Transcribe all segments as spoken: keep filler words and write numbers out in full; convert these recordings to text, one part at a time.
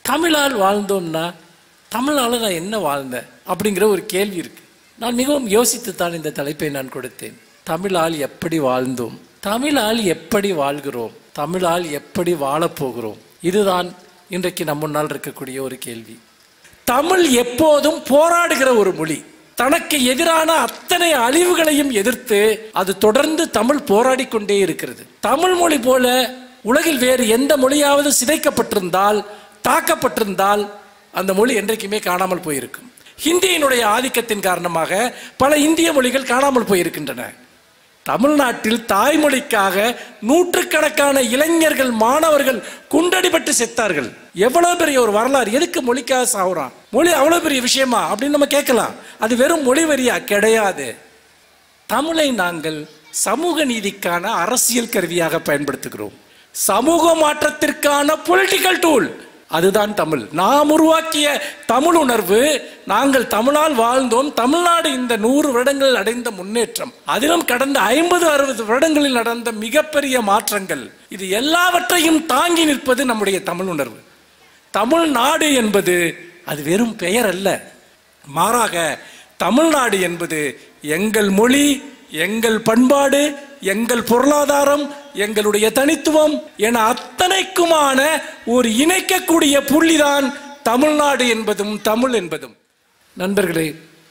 தமிழால் வாழ்ந்தோம்னா தமிழால் நான் என்ன வாழ்ந்தேன் அப்படிங்கிற ஒரு கேள்வி இருக்கு. நான் மிகவும் யோசித்துத்தான் இந்த தலைப்பை நான் கொடுத்தேன். தமிழால் எப்படி வாழ்ந்தோம், தமிழால் எப்படி வாழ்கிறோம், தமிழால் எப்படி வாழப்போகிறோம், இதுதான் இன்றைக்கு நம் முன்னால் இருக்கக்கூடிய ஒரு கேள்வி. தமிழ் எப்போதும் போராடுகிற ஒரு மொழி. தனக்கு எதிரான அத்தனை அழிவுகளையும் எதிர்த்து அது தொடர்ந்து தமிழ் போராடி கொண்டே இருக்கிறது. தமிழ் மொழி போல உலகில் வேறு எந்த மொழியாவது சிதைக்கப்பட்டிருந்தால், தாக்கப்பட்டிருந்தால் அந்த மொழி என்றைக்குமே காணாமல் போயிருக்கும். ஹிந்தியினுடைய ஆதிக்கத்தின் காரணமாக பல இந்திய மொழிகள் காணாமல் போயிருக்கின்றன. தமிழ்நாட்டில் தாய்மொழிக்காக நூற்றுக்கணக்கான இளைஞர்கள், மாணவர்கள் குண்டடிபட்டு செத்தார்கள். எவ்வளவு பெரிய ஒரு வரலாறு. எதுக்கு மொழிக்காக சாகுறான்? மொழி அவ்வளவு பெரிய விஷயமா அப்படின்னு நம்ம கேட்கலாம். அது வெறும் மொழி வரியா? கிடையாது. தமிழை நாங்கள் சமூக நீதிக்கான அரசியல் கருவியாக பயன்படுத்துகிறோம். சமூக மாற்றத்திற்கான பொலிட்டிக்கல் டூல். அதுதான் தமிழ். நாம் உருவாக்கிய தமிழ் உணர்வு. நாங்கள் தமிழால் வாழ்ந்தோம். தமிழ்நாடு இந்த நூறு வருடங்களில் அடைந்த முன்னேற்றம், அதிலும் கடந்த ஐம்பது அறுபது வருடங்களில் நடந்த மிகப்பெரிய மாற்றங்கள், இது எல்லாவற்றையும் தாங்கி நிற்பது நம்முடைய தமிழ் உணர்வு. தமிழ்நாடு என்பது அது வெறும் பெயர் அல்ல. மாறாக தமிழ்நாடு என்பது எங்கள் மொழி, எங்கள் பண்பாடு, எங்கள் பொருளாதாரம், எங்களுடைய தனித்துவம் என அத்தனைக்குமான ஒரு இணைக்கக்கூடிய புள்ளிதான் தமிழ்நாடு என்பதும் தமிழ் என்பதும். நண்பர்களே,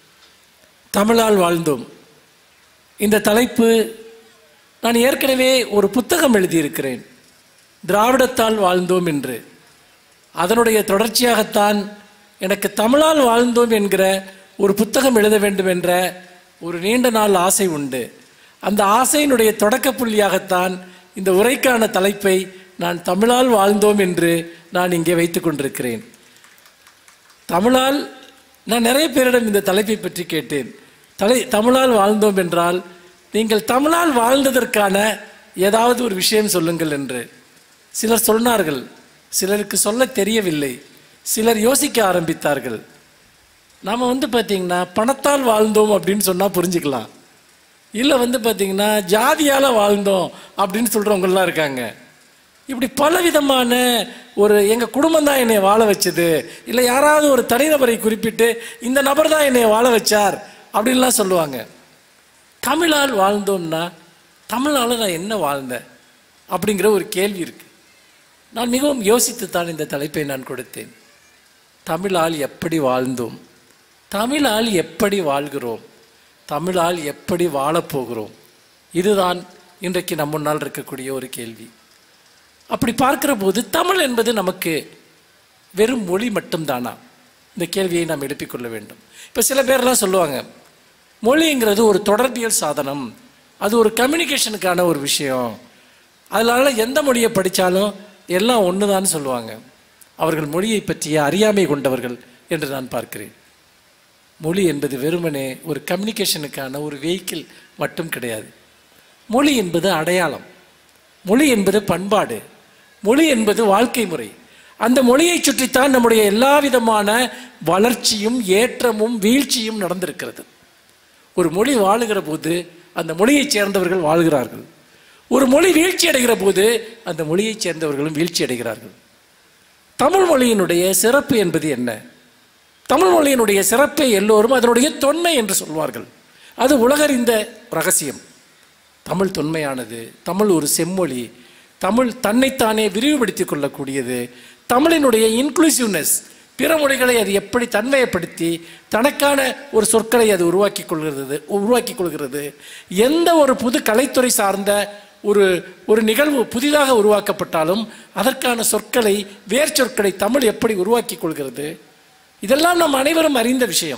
தமிழால் வாழ்ந்தோம் இந்த தலைப்பு நான் ஏற்கனவே ஒரு புத்தகம் எழுதியிருக்கிறேன், திராவிடத்தால் வாழ்ந்தோம் என்று. அதனுடைய தொடர்ச்சியாகத்தான் எனக்கு தமிழால் வாழ்ந்தோம் என்கிற ஒரு புத்தகம் எழுத வேண்டும் என்ற ஒரு நீண்ட நாள் ஆசை உண்டு. அந்த ஆசையினுடைய தொடக்க புள்ளியாகத்தான் இந்த உரைக்கான தலைப்பை நான் தமிழால் வாழ்ந்தோம் என்று நான் இங்கே வைத்து கொண்டிருக்கிறேன். தமிழால் நான் நிறைய பேரிடம் இந்த தலைப்பை பற்றி கேட்டேன். தலை தமிழால் வாழ்ந்தோம் என்றால் நீங்கள் தமிழால் வாழ்ந்ததற்கான ஏதாவது ஒரு விஷயம் சொல்லுங்கள் என்று. சிலர் சொன்னார்கள், சிலருக்கு சொல்ல தெரியவில்லை, சிலர் யோசிக்க ஆரம்பித்தார்கள். நாம் வந்து பார்த்திங்கன்னா பணத்தால் வாழ்ந்தோம் அப்படின்னு சொன்னால் புரிஞ்சுக்கலாம். இல்லை வந்து பார்த்திங்கன்னா ஜாதியால் வாழ்ந்தோம் அப்படின்னு சொல்கிறவங்களாம் இருக்காங்க. இப்படி பலவிதமான ஒரு எங்கள் குடும்பம் தான் என்னை வாழ வச்சது, இல்லை யாராவது ஒரு தனிநபரை குறிப்பிட்டு இந்த நபர் தான் என்னை வாழ வச்சார் அப்படின்லாம் சொல்லுவாங்க. தமிழால் வாழ்ந்தோம்னா தமிழால் நான் என்ன வாழ்ந்தேன் அப்படிங்கிற ஒரு கேள்வி இருக்குது. நான் மிகவும் யோசித்துத்தான் இந்த தலைப்பை நான் கொடுத்தேன். தமிழால் எப்படி வாழ்ந்தோம், தமிழால் எப்படி வாழ்கிறோம், தமிழால் எப்படி வாழப்போகிறோம், இதுதான் இன்றைக்கு நம் முன்னால் இருக்கக்கூடிய ஒரு கேள்வி. அப்படி பார்க்கிற போது தமிழ் என்பது நமக்கு வெறும் மொழி மட்டும்தானா? இந்த கேள்வியை நாம் எழுப்பிக்கொள்ள வேண்டும். இப்போ சில பேர்லாம் சொல்லுவாங்க, மொழிங்கிறது ஒரு தொடர்பியல் சாதனம், அது ஒரு கம்யூனிகேஷனுக்கான ஒரு விஷயம், அதனால எந்த மொழியை படித்தாலும் எல்லாம் ஒன்று தான் சொல்லுவாங்க. அவர்கள் மொழியை பற்றிய அறியாமை கொண்டவர்கள் என்று நான் பார்க்கிறேன். மொழி என்பது வெறுமனே ஒரு கம்யூனிகேஷனுக்கான ஒரு வெஹிக்கிள் மட்டும் கிடையாது. மொழி என்பது அடையாளம், மொழி என்பது பண்பாடு, மொழி என்பது வாழ்க்கை முறை. அந்த மொழியை சுற்றித்தான் நம்முடைய எல்லா விதமான வளர்ச்சியும் ஏற்றமும் வீழ்ச்சியும் நடந்திருக்கிறது. ஒரு மொழி வாழுகிற போது அந்த மொழியைச் சேர்ந்தவர்கள் வாழ்கிறார்கள். ஒரு மொழி வீழ்ச்சி அடைகிற போது அந்த மொழியைச் சேர்ந்தவர்களும் வீழ்ச்சி அடைகிறார்கள். தமிழ் மொழியினுடைய சிறப்பு என்பது என்ன? தமிழ் மொழியினுடைய சிறப்பை எல்லோரும் அதனுடைய தொன்மை என்று சொல்வார்கள். அது உலகறிந்த ரகசியம். தமிழ் தொன்மையானது, தமிழ் ஒரு செம்மொழி, தமிழ் தன்னைத்தானே விரிவுபடுத்தி கொள்ளக்கூடியது, தமிழினுடைய இன்க்ளூசிவ்னஸ், பிற மொழிகளை அது எப்படி தன்மையப்படுத்தி தனக்கான ஒரு சொற்களை அது உருவாக்கி கொள்கிறது உருவாக்கி கொள்கிறது எந்த ஒரு புது கலைத்துறை சார்ந்த ஒரு ஒரு நிகழ்வு புதிதாக உருவாக்கப்பட்டாலும் அதற்கான சொற்களை, வேர் சொற்களை தமிழ் எப்படி உருவாக்கி கொள்கிறது, இதெல்லாம் நாம் அனைவரும் அறிந்த விஷயம்.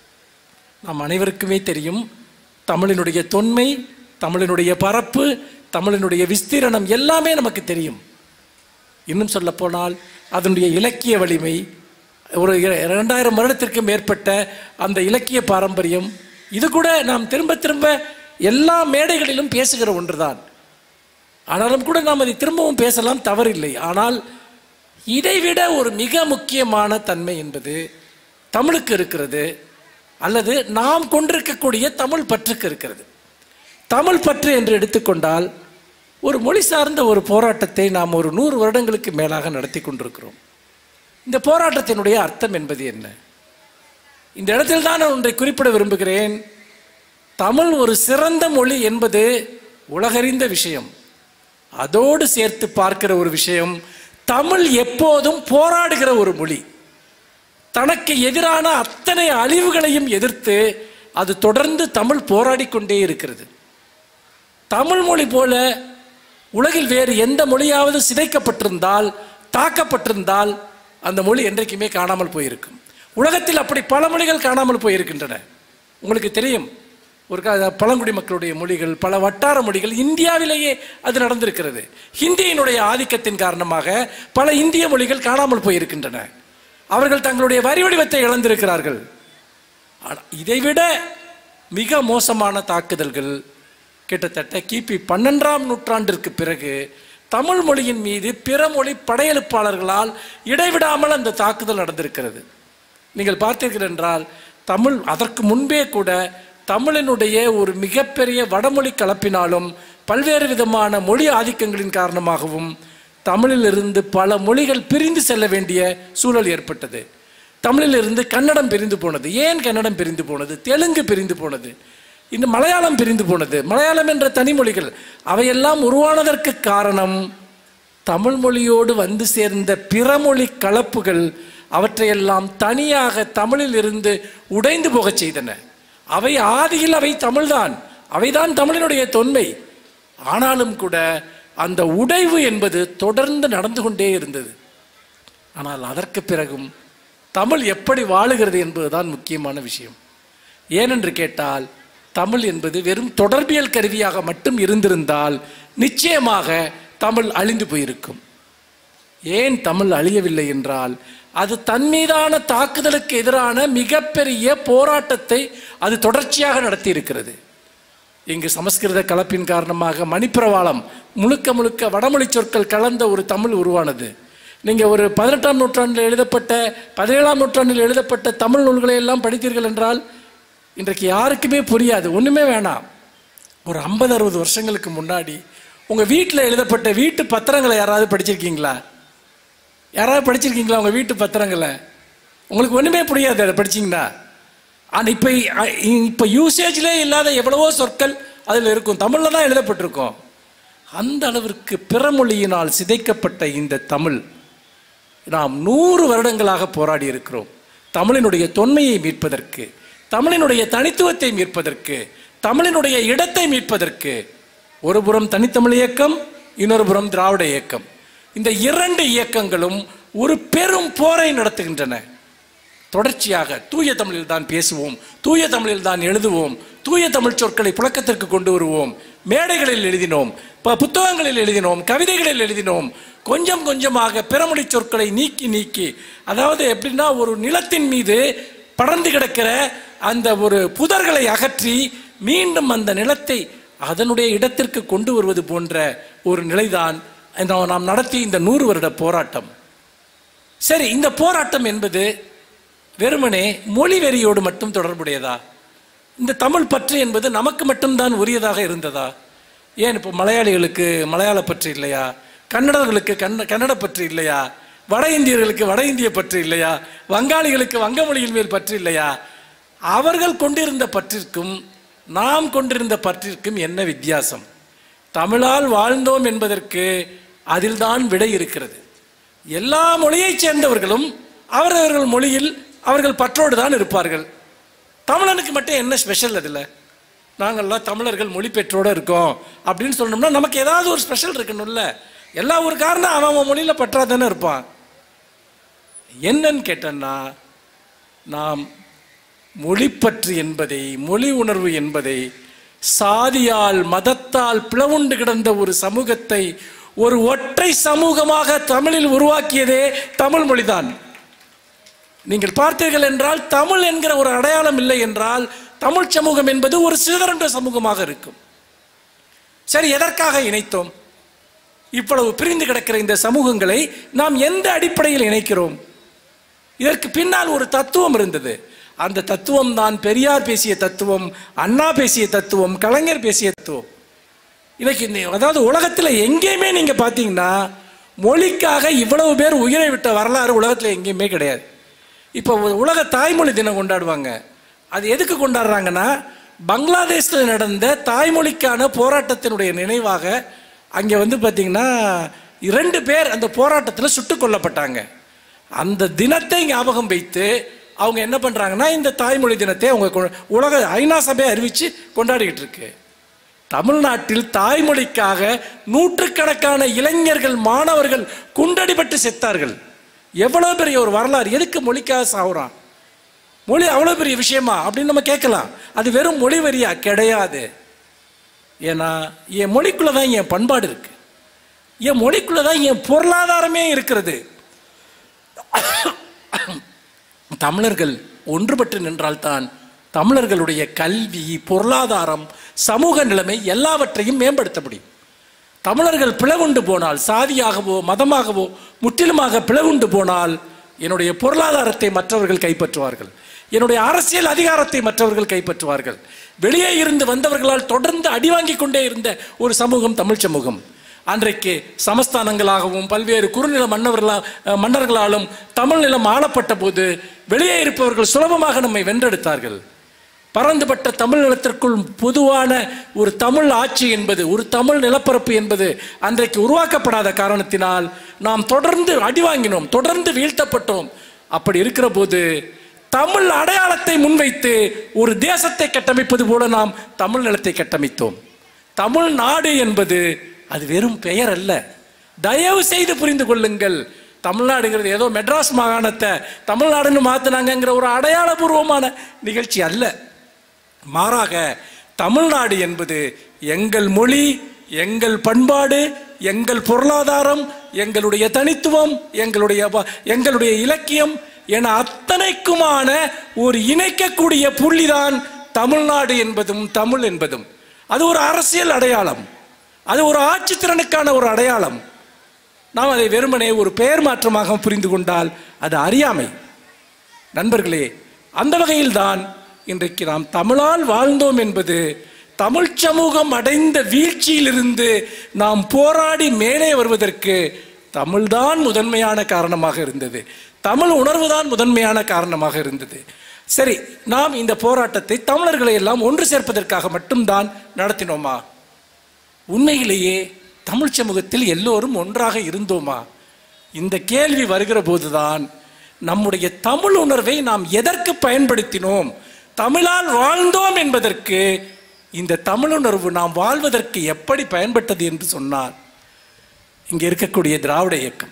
நாம் அனைவருக்குமே தெரியும் தமிழினுடைய தொன்மை, தமிழினுடைய பரப்பு, தமிழினுடைய விஸ்தீரணம் எல்லாமே நமக்கு தெரியும். இன்னும் சொல்ல போனால் அதனுடைய இலக்கிய வலிமை, ஒரு இரண்டாயிரம் வருடத்திற்கு மேற்பட்ட அந்த இலக்கிய பாரம்பரியம், இது கூட நாம் திரும்ப திரும்ப எல்லா மேடைகளிலும் பேசுகிற ஒன்றுதான். ஆனாலும் கூட நாம் அதை திரும்பவும் பேசலாம், தவறில்லை. ஆனால் இதைவிட ஒரு மிக முக்கியமான தன்மை என்பது தமிழுக்கு இருக்கிறது, அல்லது நாம் கொண்டிருக்கக்கூடிய தமிழ் பற்றுக்கு இருக்கிறது. தமிழ் பற்று என்று எடுத்துக்கொண்டால் ஒரு மொழி சார்ந்த ஒரு போராட்டத்தை நாம் ஒரு நூறு வருடங்களுக்கு மேலாக நடத்தி கொண்டிருக்கிறோம். இந்த போராட்டத்தினுடைய அர்த்தம் என்பது என்ன? இந்த இடத்தில் தான் நான் ஒன்றை குறிப்பிட விரும்புகிறேன். தமிழ் ஒரு சிறந்த மொழி என்பது உலகறிந்த விஷயம். அதோடு சேர்த்து பார்க்கிற ஒரு விஷயம், தமிழ் எப்போதும் போராடுகிற ஒரு மொழி. தனக்கு எதிரான அத்தனை அழிவுகளையும் எதிர்த்து அது தொடர்ந்து தமிழ் போராடி கொண்டே இருக்கிறது. தமிழ் மொழி போல உலகில் வேறு எந்த மொழியாவது சிதைக்கப்பட்டிருந்தால், தாக்கப்பட்டிருந்தால் அந்த மொழி என்றைக்குமே காணாமல் போயிருக்கும். உலகத்தில் அப்படி பல மொழிகள் காணாமல் போயிருக்கின்றன. உங்களுக்கு தெரியும், ஒரு பழங்குடி மக்களுடைய மொழிகள், பல வட்டார மொழிகள் இந்தியாவிலேயே அது நடந்திருக்கிறது. ஹிந்தியினுடைய ஆதிக்கத்தின் காரணமாக பல இந்திய மொழிகள் காணாமல் போயிருக்கின்றன. அவர்கள் தங்களுடைய வரி வடிவத்தை இழந்திருக்கிறார்கள். இதைவிட மிக மோசமான தாக்குதல்கள் கிட்டத்தட்ட கிபி பன்னெண்டாம் நூற்றாண்டிற்கு பிறகு தமிழ் மொழியின் மீது பிற மொழி படையெடுப்பாளர்களால் இடைவிடாமல் அந்த தாக்குதல் நடந்திருக்கிறது. நீங்கள் பார்த்தீர்கள் என்றால், தமிழ் அதற்கு முன்பே கூட தமிழினுடைய ஒரு மிகப்பெரிய வடமொழி கலப்பினாலும் பல்வேறு விதமான மொழி ஆதிக்கங்களின் காரணமாகவும் தமிழிலிருந்து பல மொழிகள் பிரிந்து செல்ல வேண்டிய சூழல் ஏற்பட்டது. தமிழிலிருந்து கன்னடம் பிரிந்து போனது. ஏன் கன்னடம் பிரிந்து போனது? தெலுங்கு பிரிந்து போனது. இந்த மலையாளம் பிரிந்து போனது. மலையாளம் என்ற தனி மொழிகள் அவையெல்லாம் உருவானதற்கு காரணம் தமிழ் மொழியோடு வந்து சேர்ந்த பிறமொழி கலப்புகள் அவற்றையெல்லாம் தனியாக தமிழில் இருந்து உடைந்து போக செய்தன. அவை ஆதியில் அவை தமிழ்தான், அவைதான் தமிழினுடைய தொன்மை. ஆனாலும் கூட அந்த உடைவு என்பது தொடர்ந்து நடந்து கொண்டே இருந்தது. ஆனால் அதற்கு பிறகும் தமிழ் எப்படி வாழுகிறது என்பதுதான் முக்கியமான விஷயம். ஏனென்று கேட்டால், தமிழ் என்பது வெறும் தொடர்பியல் கருவியாக மட்டும் இருந்திருந்தால் நிச்சயமாக தமிழ் அழிந்து போயிருக்கும். ஏன் தமிழ் அழியவில்லை என்றால், அது தன் மீதான தாக்குதலுக்கு எதிரான மிகப்பெரிய போராட்டத்தை அது தொடர்ச்சியாக நடத்தி இருக்கிறது. இங்கு சமஸ்கிருத கலப்பின் காரணமாக மணிப்பிரவாளம் முழுக்க முழுக்க வடமொழி சொற்கள் கலந்த ஒரு தமிழ் உருவானது. நீங்கள் ஒரு பதினெட்டாம் நூற்றாண்டில் எழுதப்பட்ட பதினேழாம் நூற்றாண்டில் எழுதப்பட்ட தமிழ் நூல்களை எல்லாம் படித்தீர்கள் என்றால் இன்றைக்கு யாருக்குமே புரியாது, ஒன்றுமே வேணாம். ஒரு ஐம்பது அறுபது வருஷங்களுக்கு முன்னாடி உங்கள் வீட்டில் எழுதப்பட்ட வீட்டு பத்திரங்களை யாராவது படிச்சிருக்கீங்களா? யாராவது படிச்சிருக்கீங்களா உங்கள் வீட்டு பத்திரங்களை? உங்களுக்கு ஒன்றுமே புரியாது அதை படிச்சிங்கன்னா. ஆனால் இப்போ இப்போ யூசேஜ்லேயே இல்லாத எவ்வளவோ சொற்கள் அதில் இருக்கும், தமிழில் தான் எழுதப்பட்டிருக்கும். அந்த அளவிற்கு பிறமொழியினால் சிதைக்கப்பட்ட இந்த தமிழ் நாம் நூறு வருடங்களாக போராடி இருக்கிறோம். தமிழினுடைய தொன்மையை மீட்பதற்கு, தமிழினுடைய தனித்துவத்தை மீட்பதற்கு, தமிழினுடைய இடத்தை மீட்பதற்கு. ஒரு புறம் தனித்தமிழ் இயக்கம், இன்னொரு புறம் திராவிட இயக்கம். இந்த இரண்டு இயக்கங்களும் ஒரு பெரும் போரை நடத்துகின்றன. தொடர்ச்சியாக தூய தமிழில் தான் பேசுவோம், தூய தமிழில் தான் எழுதுவோம், தூய தமிழ் சொற்களை புழக்கத்திற்கு கொண்டு வருவோம். மேடைகளில் எழுதினோம், புத்தகங்களில் எழுதினோம், கவிதைகளில் எழுதினோம். கொஞ்சம் கொஞ்சமாக பிறமொழி சொற்களை நீக்கி நீக்கி, அதாவது எப்படின்னா ஒரு நிலத்தின் மீது படர்ந்து கிடக்கிற அந்த ஒரு புதர்களை அகற்றி மீண்டும் அந்த நிலத்தை அதனுடைய இடத்திற்கு கொண்டு வருவது போன்ற ஒரு நிலைதான் நாம் நடத்திய இந்த நூறு வருட போராட்டம். சரி, இந்த போராட்டம் என்பது வெறுமனே மொழி வெறியோடு மட்டும் தொடர்புடையதா? இந்த தமிழ் பற்று என்பது நமக்கு மட்டும்தான் உரியதாக இருந்ததா? ஏன் இப்போ மலையாளிகளுக்கு மலையாள பற்று இல்லையா? கன்னடர்களுக்கு கன்ன கன்னட பற்று இல்லையா? வட இந்தியர்களுக்கு வட இந்திய பற்று இல்லையா? வங்காளிகளுக்கு வங்க மொழியின் மேல் பற்று இல்லையா? அவர்கள் கொண்டிருந்த பற்றிற்கும் நாம் கொண்டிருந்த பற்றிற்கும் என்ன வித்தியாசம்? தமிழால் வாழ்ந்தோம் என்பதற்கு அதில்தான் விடை இருக்கிறது. எல்லா மொழியைச் சேர்ந்தவர்களும் அவரவர்கள் மொழியில் அவர்கள் பற்றோடு தான் இருப்பார்கள். தமிழனுக்கு மட்டும் என்ன ஸ்பெஷல்? அதில் நாங்கள்லாம் தமிழர்கள் மொழி பெற்றோடு இருக்கோம் அப்படின்னு சொன்னோம்னா நமக்கு ஏதாவது ஒரு ஸ்பெஷல் இருக்கணும்ல. எல்லா ஒரு காரணம் அவன் அவன் மொழியில் பற்றா தானே இருப்பான். என்னன்னு கேட்டேன்னா, நாம் மொழிப்பற்று என்பதை, மொழி உணர்வு என்பதை சாதியால் மதத்தால் பிளவுண்டு கிடந்த ஒரு சமூகத்தை ஒரு ஒற்றை சமூகமாக தமிழில் உருவாக்கியதே தமிழ் மொழிதான். நீங்கள் பார்த்தீர்கள் என்றால், தமிழ் என்கிற ஒரு அடையாளம் இல்லை என்றால் தமிழ் சமூகம் என்பது ஒரு சிதறண்ட சமூகமாக இருக்கும். சரி, எதற்காக இணைத்தோம்? இவ்வளவு பிரிந்து கிடக்கிற இந்த சமூகங்களை நாம் எந்த அடிப்படையில் இணைக்கிறோம்? இதற்கு பின்னால் ஒரு தத்துவம் இருந்தது. அந்த தத்துவம் தான் பெரியார் பேசிய தத்துவம், அண்ணா பேசிய தத்துவம், கலைஞர் பேசிய தத்துவம். இன்னைக்கு அதாவது உலகத்தில் எங்கேயுமே நீங்க பார்த்தீங்கன்னா மொழிக்காக இவ்வளவு பேர் உயிரை விட்ட வரலாறு உலகத்தில் எங்கேயுமே கிடையாது. இப்போ உலக தாய்மொழி தினம் கொண்டாடுவாங்க. அது எதுக்கு கொண்டாடுறாங்கன்னா, பங்களாதேஷில் நடந்த தாய்மொழிக்கான போராட்டத்தினுடைய நினைவாக அங்கே வந்து பார்த்திங்கன்னா இரண்டு பேர் அந்த போராட்டத்தில் சுட்டுக் கொல்லப்பட்டாங்க. அந்த தினத்தை ஞாபகம் வைத்து அவங்க என்ன பண்ணுறாங்கன்னா, இந்த தாய்மொழி தினத்தை அவங்க உலக ஐநா சபையை அறிவித்து கொண்டாடிக்கிட்டு இருக்கு. தமிழ்நாட்டில் தாய்மொழிக்காக நூற்றுக்கணக்கான இளைஞர்கள், மாணவர்கள் குண்டடிபட்டு செத்தார்கள். எவ்வளோ பெரிய ஒரு வரலாறு! எதுக்கு மொழிக்காக சாவுறான்? மொழி அவ்வளோ பெரிய விஷயமா அப்படின்னு நம்ம கேட்கலாம். அது வெறும் மொழி வரியா? கிடையாது. ஏன்னா என் மொழிக்குள்ளே தான் என் பண்பாடு இருக்கு, என் மொழிக்குள்ளே தான் என் பொருளாதாரமே இருக்கிறது. தமிழர்கள் ஒன்றுபட்டு நின்றால்தான் தமிழர்களுடைய கல்வி, பொருளாதாரம், சமூக நிலைமை எல்லாவற்றையும் மேம்படுத்த முடியும். தமிழர்கள் பிளவுண்டு போனால், சாதியாகவோ மதமாகவோ முற்றிலுமாக பிளவுண்டு போனால், என்னுடைய பொருளாதாரத்தை மற்றவர்கள் கைப்பற்றுவார்கள், என்னுடைய அரசியல் அதிகாரத்தை மற்றவர்கள் கைப்பற்றுவார்கள். வெளியே இருந்து வந்தவர்களால் தொடர்ந்து அடிவாங்கி கொண்டே இருந்த ஒரு சமூகம் தமிழ் சமூகம். அன்றைக்கு சமஸ்தானங்களாகவும் பல்வேறு குறுநில மன்னர்களா மன்னர்களாலும் தமிழ் நிலம் ஆளப்பட்ட போது வெளியே இருப்பவர்கள் சுலபமாக நம்மை வென்றெடுத்தார்கள். பறந்துபட்ட தமிழ் நிலத்திற்குள் பொதுவான ஒரு தமிழ் ஆட்சி என்பது, ஒரு தமிழ் நிலப்பரப்பு என்பது அன்றைக்கு உருவாக்கப்படாத காரணத்தினால் நாம் தொடர்ந்து அடிவாங்கினோம், தொடர்ந்து வீழ்த்தப்பட்டோம். அப்படி இருக்கிற போது தமிழ் அடையாளத்தை முன்வைத்து ஒரு தேசத்தை கட்டமைப்பது போல நாம் தமிழ் நிலத்தை கட்டமைத்தோம். தமிழ்நாடு என்பது அது வெறும் பெயர் அல்ல. தயவு செய்து புரிந்து கொள்ளுங்கள். தமிழ்நாடுங்கிறது ஏதோ மெட்ராஸ் மாகாணத்தை தமிழ்நாடுன்னு மாற்றினாங்கிற ஒரு அடையாளபூர்வமான நிகழ்ச்சி அல்ல. மாறாக தமிழ்நாடு என்பது எங்கள் மொழி, எங்கள் பண்பாடு, எங்கள் பொருளாதாரம், எங்களுடைய தனித்துவம், எங்களுடைய எங்களுடைய இலக்கியம் என அத்தனைக்குமான ஒரு இணைக்கக்கூடிய புள்ளிதான் தமிழ்நாடு என்பதும் தமிழ் என்பதும். அது ஒரு அரசியல் அடையாளம், அது ஒரு ஆட்சித்திறனுக்கான ஒரு அடையாளம். நாம் அதை வெறுமனே ஒரு பெயர் மாற்றமாக புரிந்து கொண்டால் அது அறியாமை. நண்பர்களே, அந்த வகையில்தான் இன்றைக்கு நாம் தமிழால் வாழ்ந்தோம் என்பது தமிழ் சமூகம் அடைந்த வீழ்ச்சியிலிருந்து நாம் போராடி மேலே வருவதற்கு தமிழ்தான் முதன்மையான காரணமாக இருந்தது, தமிழ் உணர்வு தான் முதன்மையான காரணமாக இருந்தது. சரி, நாம் இந்த போராட்டத்தை தமிழர்களை எல்லாம் ஒன்று சேர்ப்பதற்காக மட்டும்தான் நடத்தினோமா? உண்மையிலேயே தமிழ் சமூகத்தில் எல்லோரும் ஒன்றாக இருந்தோமா? இந்த கேள்வி வருகிற போதுதான் நம்முடைய தமிழ் உணர்வை நாம் எதற்கு பயன்படுத்தினோம், தமிழால் வாழ்ந்தோம் என்பதற்கு இந்த தமிழுணர்வு நாம் வாழ்வதற்கு எப்படி பயன்பட்டது என்று சொன்னால், இங்கே இருக்கக்கூடிய திராவிட இயக்கம்,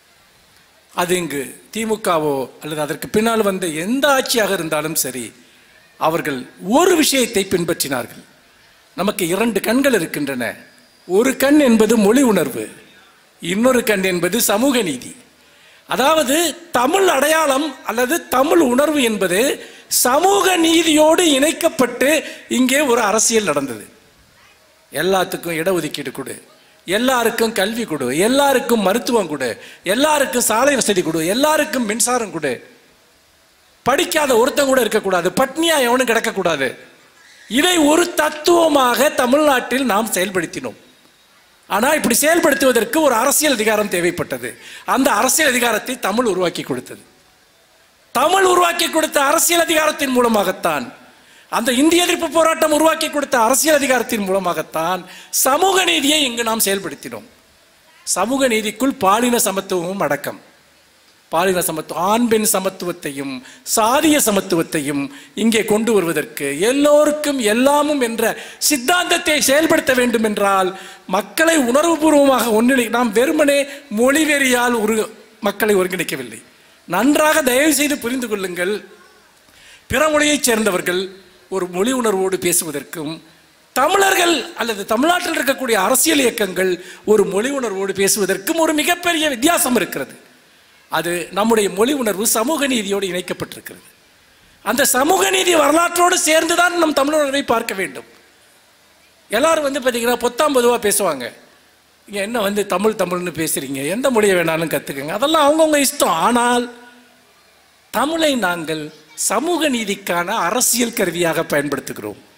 அது இங்கு திமுகவோ அல்லது அதற்கு பின்னால் வந்த எந்த ஆட்சியாக இருந்தாலும் சரி, அவர்கள் ஒரு விஷயத்தை பின்பற்றினார்கள். நமக்கு இரண்டு கண்கள் இருக்கின்றன. ஒரு கண் என்பது மொழி உணர்வு, இன்னொரு கண் என்பது சமூக நீதி. அதாவது தமிழ் அடையாளம் அல்லது தமிழ் உணர்வு என்பது சமூக நீதியோடு இணைக்கப்பட்டு இங்கே ஒரு அரசியல் நடந்தது. எல்லாத்துக்கும் இடஒதுக்கீடு கொடு, எல்லாருக்கும் கல்வி கொடு, எல்லாருக்கும் மருத்துவம் கொடு, எல்லாருக்கும் சாலை வசதி கொடு, எல்லாருக்கும் மின்சாரம் கொடு, படிக்காத ஒருத்தன் கூட இருக்கக்கூடாது, பட்னியா எவனும் கிடக்கக்கூடாது. இதை ஒரு தத்துவமாக தமிழ்நாட்டில் நாம் செயல்படுத்தினோம். ஆனால் இப்படி செயல்படுத்துவதற்கு ஒரு அரசியல் அதிகாரம் தேவைப்பட்டது. அந்த அரசியல் அதிகாரத்தை தமிழ் உருவாக்கி கொடுத்தது. தமிழ் உருவாக்கி கொடுத்த அரசியல் அதிகாரத்தின் மூலமாகத்தான், அந்த இந்திய எதிர்ப்பு போராட்டம் உருவாக்கி கொடுத்த அரசியல் அதிகாரத்தின் மூலமாகத்தான் சமூக நீதியை இங்கு நாம் செயல்படுத்தினோம். சமூக நீதிக்குள் பாலின சமத்துவமும் அடக்கம். பாலின சமத்துவம், ஆண் பெண் சமத்துவத்தையும் சாதிய சமத்துவத்தையும் இங்கே கொண்டு வருவதற்கு, எல்லோருக்கும் எல்லாமும் என்ற சித்தாந்தத்தை செயல்படுத்த வேண்டும் என்றால் மக்களை உணர்வுபூர்வமாக ஒன்றிணை, நாம் வெறுமனே மொழிவெறியால் ஒரு மக்களை ஒருங்கிணைக்கவில்லை. நன்றாக தயவு செய்து புரிந்து கொள்ளுங்கள். பிற மொழியைச் சேர்ந்தவர்கள் ஒரு மொழி உணர்வோடு பேசுவதற்கும், தமிழர்கள் அல்லது தமிழ்நாட்டில் இருக்கக்கூடிய அரசியல் இயக்கங்கள் ஒரு மொழி உணர்வோடு பேசுவதற்கும் ஒரு மிகப்பெரிய வித்தியாசம் இருக்கிறது. அது நம்முடைய மொழி உணர்வு சமூக நீதியோடு இணைக்கப்பட்டிருக்கிறது. அந்த சமூக நீதி வரலாற்றோடு சேர்ந்துதான் நம் தமிழ் உணர்வை பார்க்க வேண்டும். எல்லாரும் வந்து பார்த்தீங்கன்னா பொத்தாம் பொதுவாக பேசுவாங்க. இங்கே என்ன வந்து தமிழ் தமிழ்னு பேசுறீங்க, எந்த மொழியை வேணாலும் கற்றுக்குங்க, அதெல்லாம் அவங்கவுங்க இஷ்டம். ஆனால் தமிழை நாங்கள் சமூக நீதிக்கான அரசியல் கருவியாக பயன்படுத்துகிறோம்.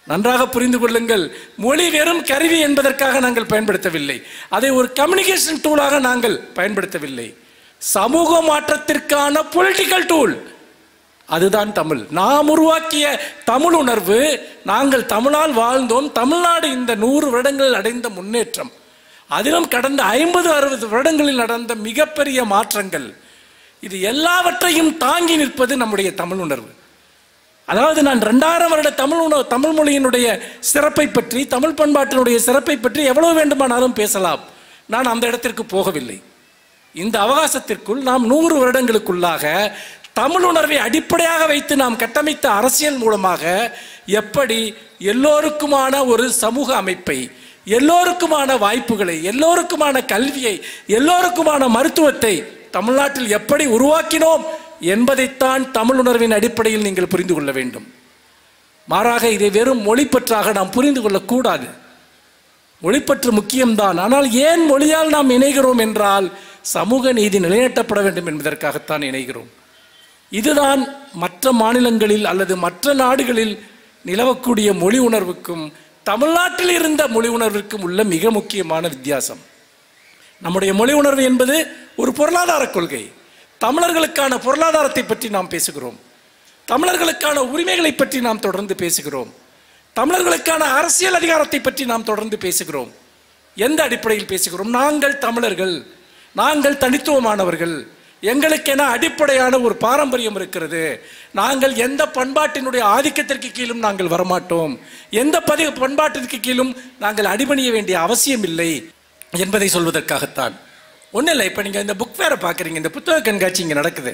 நன்றாக புரிந்து கொள்ளுங்கள். மொழி வெறும் கருவி என்பதற்காக நாங்கள் பயன்படுத்தவில்லை. அதை ஒரு கம்யூனிகேஷன் டூலாக நாங்கள் பயன்படுத்தவில்லை. சமூக மாற்றத்திற்கான பொலிட்டிக்கல் டூல் அதுதான் தமிழ். நாம் உருவாக்கிய தமிழ் உணர்வு, நாங்கள் தமிழால் வாழ்ந்தோம். தமிழ்நாடு இந்த நூறு வருடங்களில் அடைந்த முன்னேற்றம், அதிலும் கடந்த ஐம்பது அறுபது வருடங்களில் நடந்த மிகப்பெரிய மாற்றங்கள், இது எல்லாவற்றையும் தாங்கி நிற்பது நம்முடைய தமிழ் உணர்வு. அதாவது நான் ரெண்டாயிரம் வருட தமிழ் உணவு தமிழ் மொழியினுடைய சிறப்பை பற்றி, தமிழ் பண்பாட்டினுடைய சிறப்பை பற்றி எவ்வளவு வேண்டுமானாலும் பேசலாம். நான் அந்த இடத்திற்கு போகவில்லை. இந்த அவகாசத்திற்குள் நாம் நூறு வருடங்களுக்குள்ளாக தமிழ் உணர்வை அடிப்படையாக வைத்து நாம் கட்டமைத்த அரசியல் மூலமாக எப்படி எல்லோருக்குமான ஒரு சமூக அமைப்பை, எல்லோருக்குமான வாய்ப்புகளை, எல்லோருக்குமான கல்வியை, எல்லோருக்குமான மருத்துவத்தை தமிழ்நாட்டில் எப்படி உருவாக்கினோம் என்பதைத்தான் தமிழ் உணர்வின் அடிப்படையில் நீங்கள் புரிந்து கொள்ள வேண்டும். மாறாக இதை வெறும் மொழிப்பற்றாக நாம் புரிந்து கொள்ளக்கூடாது. மொழிப்பற்று முக்கியம்தான். ஆனால் ஏன் மொழியால் நாம் இணைகிறோம் என்றால் சமூக நீதி நிலைநாட்டப்பட வேண்டும் என்பதற்காகத்தான் இணைகிறோம். இதுதான் மற்ற மாநிலங்களில் அல்லது மற்ற நாடுகளில் நிலவக்கூடிய மொழி உணர்வுக்கும் தமிழ்நாட்டில் இருந்த மொழி உணர்வுக்கும் உள்ள மிக முக்கியமான வித்தியாசம். நம்முடைய மொழி உணர்வு என்பது ஒரு பொருளாதார கொள்கை. தமிழர்களுக்கான பொருளாதாரத்தை பற்றி நாம் பேசுகிறோம். தமிழர்களுக்கான உரிமைகளை பற்றி நாம் தொடர்ந்து பேசுகிறோம். தமிழர்களுக்கான அரசியல் அதிகாரத்தை பற்றி நாம் தொடர்ந்து பேசுகிறோம். எந்த அடிப்படையில் பேசுகிறோம்? நாங்கள் தமிழர்கள், நாங்கள் தனித்துவமானவர்கள், எங்களுக்கென அடிப்படையான ஒரு பாரம்பரியம் இருக்கிறது, நாங்கள் எந்த பண்பாட்டினுடைய ஆதிக்கத்திற்கு கீழும் நாங்கள் வரமாட்டோம், எந்த பதி பண்பாட்டிற்கு கீழும் நாங்கள் அடிபணிய வேண்டிய அவசியம் இல்லை என்பதை சொல்வதற்காகத்தான். ஒன்றும் இல்லை. இப்போ நீங்கள் இந்த புக் ஃபேரை பார்க்குறீங்க, இந்த புத்தக கண்காட்சி இங்கே நடக்குது.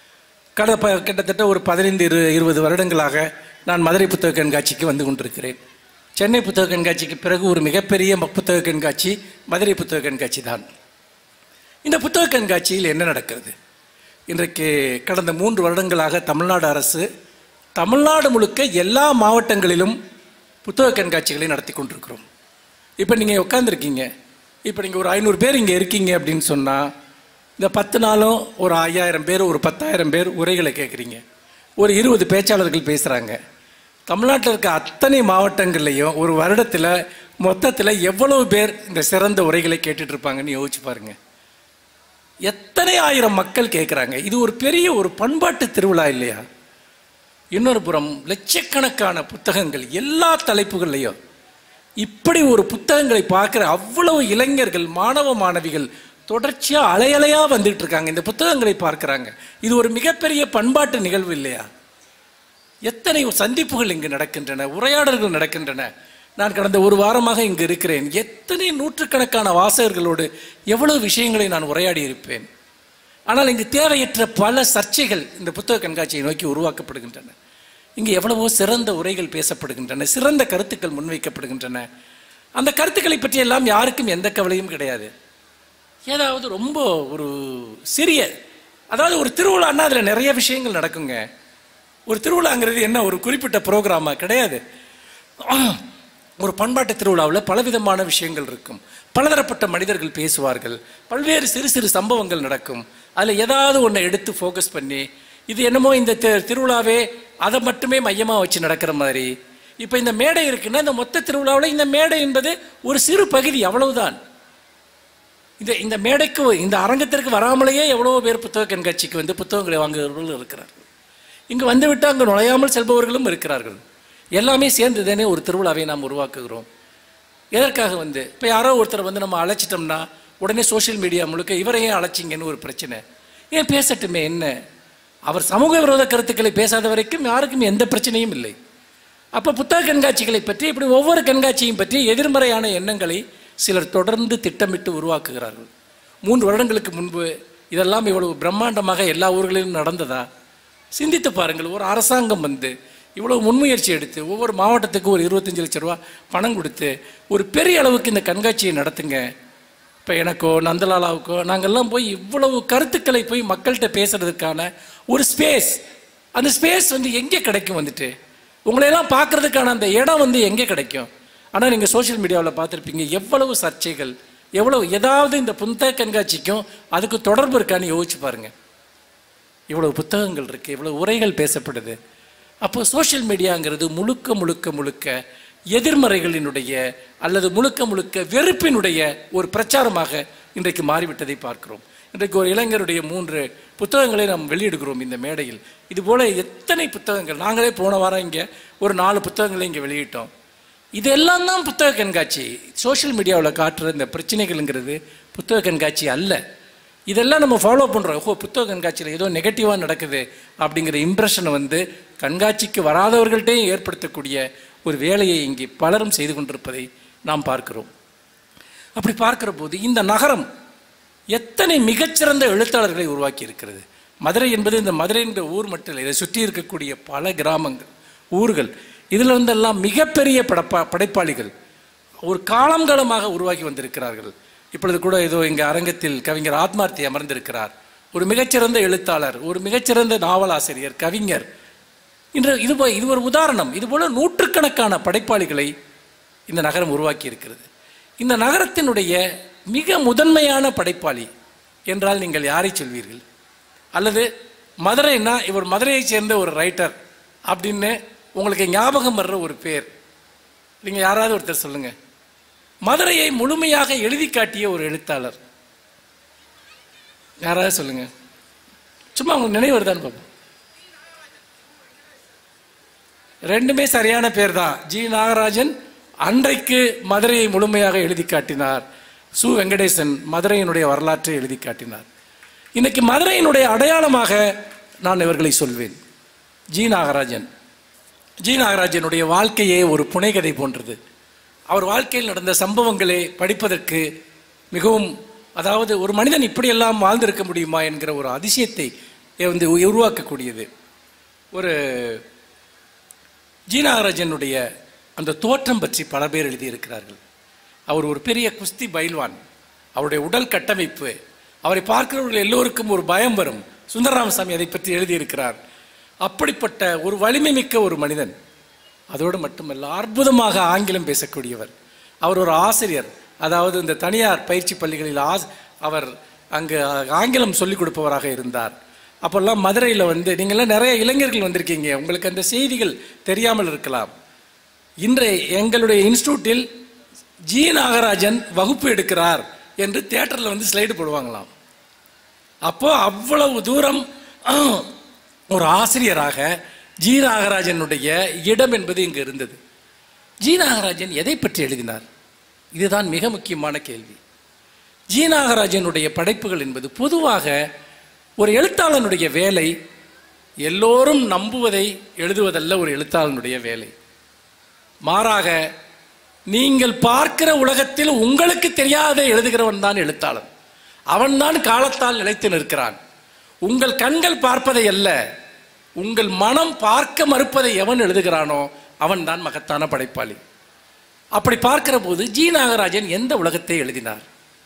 கட கிட்டத்தட்ட ஒரு பதினைந்து இரு இருபது வருடங்களாக நான் மதுரை புத்தக கண்காட்சிக்கு வந்து கொண்டிருக்கிறேன். சென்னை புத்தக கண்காட்சிக்கு பிறகு ஒரு மிகப்பெரிய புத்தக கண்காட்சி மதுரை புத்தக கண்காட்சி தான். இந்த புத்தக கண்காட்சியில் என்ன நடக்கிறது? இன்றைக்கு கடந்த மூன்று வருடங்களாக தமிழ்நாடு அரசு தமிழ்நாடு முழுக்க எல்லா மாவட்டங்களிலும் புத்தக கண்காட்சிகளை நடத்தி கொண்டிருக்கிறோம். இப்போ நீங்கள் உட்காந்துருக்கீங்க, இப்போ நீங்கள் ஒரு ஐநூறு பேர் இங்கே இருக்கீங்க அப்படின்னு சொன்னால், இந்த பத்து நாளும் ஒரு ஐயாயிரம் பேர், ஒரு பத்தாயிரம் பேர் உரைகளை கேட்குறீங்க. ஒரு இருபது பேச்சாளர்கள் பேசுகிறாங்க. தமிழ்நாட்டில் இருக்க அத்தனை மாவட்டங்கள்லையும் ஒரு வருடத்தில் மொத்தத்தில் எவ்வளவு பேர் இந்த சிறந்த உரைகளை கேட்டுட்டு இருப்பாங்கன்னு யோசிச்சு பாருங்க. எத்தனை ஆயிரம் மக்கள் கேட்குறாங்க. இது ஒரு பெரிய ஒரு பண்பாட்டு திருவிழா இல்லையா? இன்னொரு புறம் லட்சக்கணக்கான புத்தகங்கள் எல்லா தலைப்புகள்லையும். இப்படி ஒரு புத்தகங்களை பார்க்குற அவ்வளவு இளைஞர்கள், மாணவ மாணவிகள் தொடர்ச்சியாக அலையலையாக வந்துட்டு இருக்காங்க, இந்த புத்தகங்களை பார்க்குறாங்க. இது ஒரு மிகப்பெரிய பண்பாட்டு நிகழ்வு இல்லையா? எத்தனை சந்திப்புகள் இங்கு நடக்கின்றன, உரையாடல்கள் நடக்கின்றன. நான் கடந்த ஒரு வாரமாக இங்கு இருக்கிறேன். எத்தனை நூற்றுக்கணக்கான வாசகர்களோடு எவ்வளவு விஷயங்களை நான் உரையாடி இருப்பேன். ஆனால் இங்கு தேவையற்ற பல சர்ச்சைகள் இந்த புத்தக கண்காட்சியை நோக்கி உருவாக்கப்படுகின்றன. இங்கு எவ்வளவோ சிறந்த உரைகள் பேசப்படுகின்றன, சிறந்த கருத்துக்கள் முன்வைக்கப்படுகின்றன. அந்த கருத்துக்களை பற்றி எல்லாம் யாருக்கும் எந்த கவலையும் கிடையாது. ஏதாவது ரொம்ப ஒரு சிறிய, அதாவது ஒரு திருவிழான்னா அதில் நிறைய விஷயங்கள் நடக்குங்க. ஒரு திருவிழாங்கிறது என்ன ஒரு குறிப்பிட்ட ப்ரோக்ராமா? கிடையாது. ஒரு பண்பாட்டு திருவிழாவில் பலவிதமான விஷயங்கள் இருக்கும், பலதரப்பட்ட மனிதர்கள் பேசுவார்கள், பல்வேறு சிறு சிறு சம்பவங்கள் நடக்கும். அதில் ஏதாவது ஒன்றை எடுத்து ஃபோக்கஸ் பண்ணி, இது என்னமோ இந்த திருவிழாவே அதை மட்டுமே மையமாக வச்சு நடக்கிற மாதிரி. இப்போ இந்த மேடை இருக்குன்னா, இந்த மொத்த திருவிழாவில் இந்த மேடை என்பது ஒரு சிறு பகுதி, அவ்வளவுதான். இந்த இந்த மேடைக்கு, இந்த அரங்கத்திற்கு வராமலேயே எவ்வளவோ பேர் புத்தக கண்காட்சிக்கு வந்து புத்தகங்களை வாங்குகிறவர்கள் இருக்கிறார்கள். இங்கு வந்துவிட்டு அங்கு நுழையாமல் செல்பவர்களும் இருக்கிறார்கள். எல்லாமே சேர்ந்து தானே ஒரு திருவிழாவை நாம் உருவாக்குகிறோம். எதற்காக வந்து இப்போ யாரோ ஒருத்தர் வந்து நம்ம அழைச்சிட்டோம்னா உடனே சோஷியல் மீடியா முழுக்க இவரையே அழைச்சிங்கன்னு ஒரு பிரச்சனை. ஏன் பேசட்டுமே என்ன? அவர் சமூக விரோத கருத்துக்களை பேசாத வரைக்கும் யாருக்கும் எந்த பிரச்சனையும் இல்லை. அப்போ புத்தக கண்காட்சிகளை பற்றி இப்படி ஒவ்வொரு கண்காட்சியும் பற்றி எதிர்மறையான எண்ணங்களை சிலர் தொடர்ந்து திட்டமிட்டு உருவாக்குகிறார்கள். மூன்று வருடங்களுக்கு முன்பு இதெல்லாம் இவ்வளவு பிரம்மாண்டமாக எல்லா ஊர்களிலும் நடந்ததா? சிந்தித்து பாருங்கள். ஒரு அரசாங்கம் வந்து இவ்வளவு முன்முயற்சி எடுத்து ஒவ்வொரு மாவட்டத்துக்கும் ஒரு இருபத்தஞ்சு லட்சம் ரூபா பணம் கொடுத்து ஒரு பெரிய அளவுக்கு இந்த கண்காட்சியை நடத்துங்க. இப்போ எனக்கோ நந்தலாலாவுக்கோ நாங்கள்லாம் போய் இவ்வளவு கருத்துக்களை போய் மக்கள்கிட்ட பேசுறதுக்கான ஒரு ஸ்பேஸ், அந்த ஸ்பேஸ் வந்து எங்கே கிடைக்கும்? வந்துட்டு உங்களையெல்லாம் பார்க்கறதுக்கான அந்த இடம் வந்து எங்கே கிடைக்கும்? ஆனால் நீங்கள் சோஷியல் மீடியாவில் பார்த்துருப்பீங்க எவ்வளவு சர்ச்சைகள், எவ்வளவு ஏதாவது இந்த புத்தக கண்காட்சிக்கும் அதுக்கு தொடர்பு இருக்கான்னு யோசிச்சு பாருங்கள். இவ்வளவு புத்தகங்கள் இருக்குது, இவ்வளவு உரைகள் பேசப்படுது. அப்போ சோஷியல் மீடியாங்கிறது முழுக்க முழுக்க முழுக்க எதிர்மறைகளினுடைய அல்லது முழுக்க முழுக்க வெறுப்பினுடைய ஒரு பிரச்சாரமாக இன்றைக்கு மாறிவிட்டதை பார்க்கிறோம். இன்றைக்கு ஒரு இளைஞருடைய மூன்று புத்தகங்களை நாம் வெளியிடுகிறோம் இந்த மேடையில். இதுபோல் எத்தனை புத்தகங்கள், நாங்களே போன வாரம் இங்கே ஒரு நாலு புத்தகங்களை இங்கே வெளியிட்டோம். இதெல்லாம் தான் புத்தக கண்காட்சி. சோஷியல் மீடியாவில் காட்டுற இந்த பிரச்சனைகள்ங்கிறது புத்தக கண்காட்சி அல்ல. இதெல்லாம் நம்ம ஃபாலோ பண்ணுறோம். ஓ, புத்தக கண்காட்சியில் ஏதோ நெகட்டிவாக நடக்குது அப்படிங்கிற இம்ப்ரெஷனை வந்து கண்காட்சிக்கு வராதவர்கள்ட்டையும் ஏற்படுத்தக்கூடிய ஒரு வேலையை இங்கே பலரும் செய்து கொண்டிருப்பதை நாம் பார்க்கிறோம். அப்படி பார்க்கிற போது இந்த நகரம் எத்தனை மிகச்சிறந்த எழுத்தாளர்களை உருவாக்கி இருக்கிறது. மதுரை என்பது இந்த மதுரை என்ற ஊர் மட்டும் இல்லை, இதை சுற்றி இருக்கக்கூடிய பல கிராமங்கள், ஊர்கள், இதில் இருந்தெல்லாம் மிகப்பெரிய படைப்பா படைப்பாளிகள் ஒரு காலம் காலமாக உருவாக்கி வந்திருக்கிறார்கள். இப்பொழுது கூட ஏதோ இங்கே அரங்கத்தில் கவிஞர் ஆத்மார்த்தி அமர்ந்திருக்கிறார். ஒரு மிகச்சிறந்த எழுத்தாளர், ஒரு மிகச்சிறந்த நாவலாசிரியர், கவிஞர். இன்று இது இது ஒரு உதாரணம். இதுபோல நூற்றுக்கணக்கான படைப்பாளிகளை இந்த நகரம் உருவாக்கி இருக்கிறது. இந்த நகரத்தினுடைய மிக முதன்மையான படைப்பாளி என்றால் நீங்கள் யாரை சொல்வீர்கள்? அல்லது மதுரைன்னா இவர் மதுரையை சேர்ந்த ஒரு ரைட்டர் அப்படின்னு உங்களுக்கு ஞாபகம் வர்ற ஒரு பேர் நீங்கள் யாராவது ஒருத்தர் சொல்லுங்க. மதுரையை முழுமையாக எழுதி காட்டிய ஒரு எழுத்தாளர் யாராவது சொல்லுங்க. சும்மா உங்களுக்கு நினைவு வருதான்னு பார்ப்போம். ரெண்டுமே சரியான பேர் தான். ஜி நாகராஜன் அன்றைக்கு மதுரையை முழுமையாக எழுதி காட்டினார். சு வெங்கடேசன் மதுரையினுடைய வரலாற்றை எழுதி காட்டினார். இன்னைக்கு மதுரையினுடைய அடையாளமாக நான் இவர்களை சொல்வேன். ஜி நாகராஜன். ஜி நாகராஜனுடைய வாழ்க்கையே ஒரு புனைகதை போன்றது. அவர் வாழ்க்கையில் நடந்த சம்பவங்களை படிப்பதற்கு மிகவும், அதாவது ஒரு மனிதன் இப்படியெல்லாம் வாழ்ந்திருக்க முடியுமா என்கிற ஒரு அதிசயத்தை வந்து உருவாக்கக்கூடியது. ஒரு ஜி நாகராஜனுடைய அந்த தோற்றம் பற்றி பல பேர் எழுதியிருக்கிறார்கள். அவர் ஒரு பெரிய குஸ்தி பயில்வான். அவருடைய உடல் கட்டமைப்பு, அவரை பார்க்கிறவர்கள் எல்லோருக்கும் ஒரு பயம் வரும். சுந்தரராமசாமி அதை பற்றி எழுதியிருக்கிறார். அப்படிப்பட்ட ஒரு வலிமை மிக்க ஒரு மனிதன். அதோடு மட்டுமல்ல, அற்புதமாக ஆங்கிலம் பேசக்கூடியவர். அவர் ஒரு ஆசிரியர், அதாவது இந்த தனியார் பயிற்சி பள்ளிகளில் ஆஸ் அவர் அங்கு ஆங்கிலம் சொல்லிக் கொடுப்பவராக இருந்தார். அப்போல்லாம் மதுரையில் வந்து நீங்கள்லாம் நிறைய இளைஞர்கள் வந்திருக்கீங்க, உங்களுக்கு அந்த செய்திகள் தெரியாமல் இருக்கலாம். இன்றைய எங்களுடைய இன்ஸ்டியூட்டில் ஜி நாகராஜன் வகுப்பு எடுக்கிறார் என்று தியேட்டரில் வந்து ஸ்லைடு போடுவாங்களாம். அப்போ அவ்வளவு தூரம் ஒரு ஆசிரியராக ஜி நாகராஜனுடைய இடம் என்பது இங்கு இருந்தது. ஜி நாகராஜன் எதை பற்றி எழுதினார்? இதுதான் மிக முக்கியமான கேள்வி. ஜி நாகராஜனுடைய படைப்புகள் என்பது பொதுவாக ஒரு எழுத்தாளனுடைய வேலை எல்லோரும் நம்புவதை எழுதுவதல்ல ஒரு எழுத்தாளனுடைய வேலை. மாறாக நீங்கள் பார்க்கிற உலகத்தில் உங்களுக்கு தெரியாத எழுதுகிறவன் தான் எழுத்தாளன். அவன்தான் காலத்தால் நிலைத்து நிற்கிறான். உங்கள் கண்கள் பார்ப்பதை அல்ல, உங்கள் மனம் பார்க்க மறுப்பதை எவன் எழுதுகிறானோ அவன் தான் மகத்தான படைப்பாளி. அப்படி பார்க்கிற போது ஜி நாகராஜன் எந்த உலகத்தை எழுதினார்?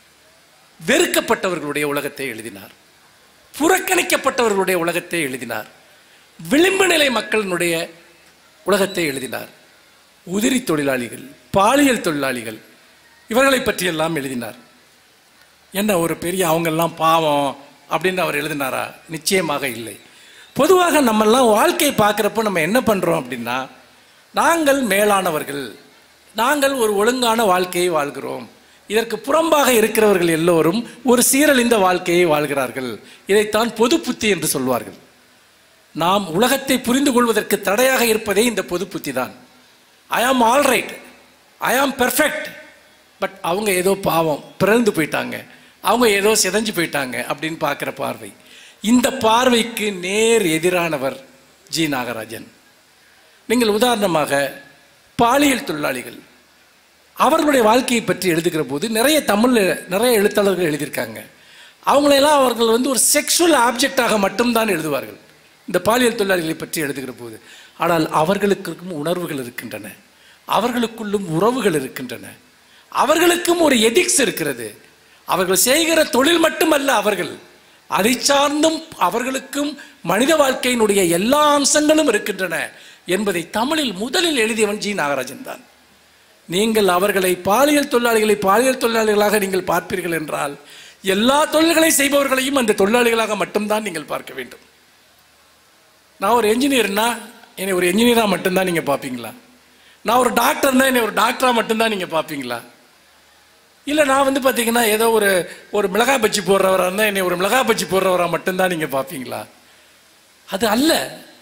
வெறுக்கப்பட்டவர்களுடைய உலகத்தை எழுதினார், புறக்கணிக்கப்பட்டவர்களுடைய உலகத்தை எழுதினார், விளிம்பு நிலை மக்களினுடைய உலகத்தை எழுதினார், உதிரி தொழிலாளிகள், பாலியல் தொழிலாளிகள், இவர்களை பற்றியெல்லாம் எழுதினார். என்ன ஒரு பெரிய அவங்கெல்லாம் பாவம் அப்படின்னு அவர் எழுதினாரா? நிச்சயமாக இல்லை. பொதுவாக நம்மெல்லாம் வாழ்க்கையை பார்க்குறப்போ நம்ம என்ன பண்ணுறோம் அப்படின்னா, நாங்கள் மேலானவர்கள், நாங்கள் ஒரு ஒழுங்கான வாழ்க்கையை வாழ்கிறோம், இதற்கு புறம்பாக இருக்கிறவர்கள் எல்லோரும் ஒரு சீரழிந்த வாழ்க்கையை வாழ்கிறார்கள், இதைத்தான் பொது புத்தி என்று சொல்வார்கள். நாம் உலகத்தை புரிந்து கொள்வதற்கு தடையாக இருப்பதே இந்த பொது புத்தி தான். ஐ ஆம் ஆல் ரைட், ஐ ஆம் பெர்ஃபெக்ட், பட் அவங்க ஏதோ பாவம் பிறந்து போயிட்டாங்க, அவங்க ஏதோ சிதைஞ்சு போயிட்டாங்க அப்படின்னு பார்க்குற பார்வை. இந்த பார்வைக்கு நேர் எதிரானவர் ஜி நாகராஜன். நீங்கள் உதாரணமாக பாலியல் தொழிலாளிகள், அவர்களுடைய வாழ்க்கையை பற்றி எழுதுகிற போது நிறைய தமிழில் நிறைய எழுத்தாளர்கள் எழுதியிருக்காங்க. அவங்களெல்லாம் அவர்கள் வந்து ஒரு செக்ஷுவல் ஆப்ஜெக்டாக மட்டும்தான் எழுதுவார்கள் இந்த பாலியல் தொழிலாளிகளை பற்றி எழுதுகிற போது. ஆனால் அவர்களுக்கும் உணர்வுகள் இருக்கின்றன, அவர்களுக்குள்ளும் உறவுகள் இருக்கின்றன, அவர்களுக்கும் ஒரு எதிக்ஸ் இருக்கிறது. அவர்கள் செய்கிற தொழில் மட்டுமல்ல, அவர்கள் அதை சார்ந்தும் அவர்களுக்கும் மனித வாழ்க்கையினுடைய எல்லா அம்சங்களும் இருக்கின்றன என்பதை தமிழில் முதலில் எழுதியவன் ஜி நாகராஜன் தான். நீங்கள் அவர்களை பாலியல் தொழிலாளிகளை பாலியல் தொழிலாளிகளாக நீங்கள் பார்ப்பீர்கள் என்றால், எல்லா தொழில்களை செய்பவர்களையும் அந்த தொழிலாளிகளாக மட்டும்தான் நீங்கள் பார்க்க வேண்டும். நான் ஒரு என்ஜினியர்னா என்னை ஒரு என்ஜினியராக மட்டும்தான் நீங்கள் பார்ப்பீங்களா? நான் ஒரு டாக்டர்னா என்னை ஒரு டாக்டராக மட்டும்தான் நீங்கள் பார்ப்பீங்களா? இல்லை நான் வந்து பார்த்தீங்கன்னா ஏதோ ஒரு ஒரு மிளகா பஜ்ஜி போடுறவராக இருந்தால் என்னை ஒரு மிளகா பஜ்ஜி போடுறவராக மட்டும்தான் நீங்கள் பார்ப்பீங்களா? அது அல்ல.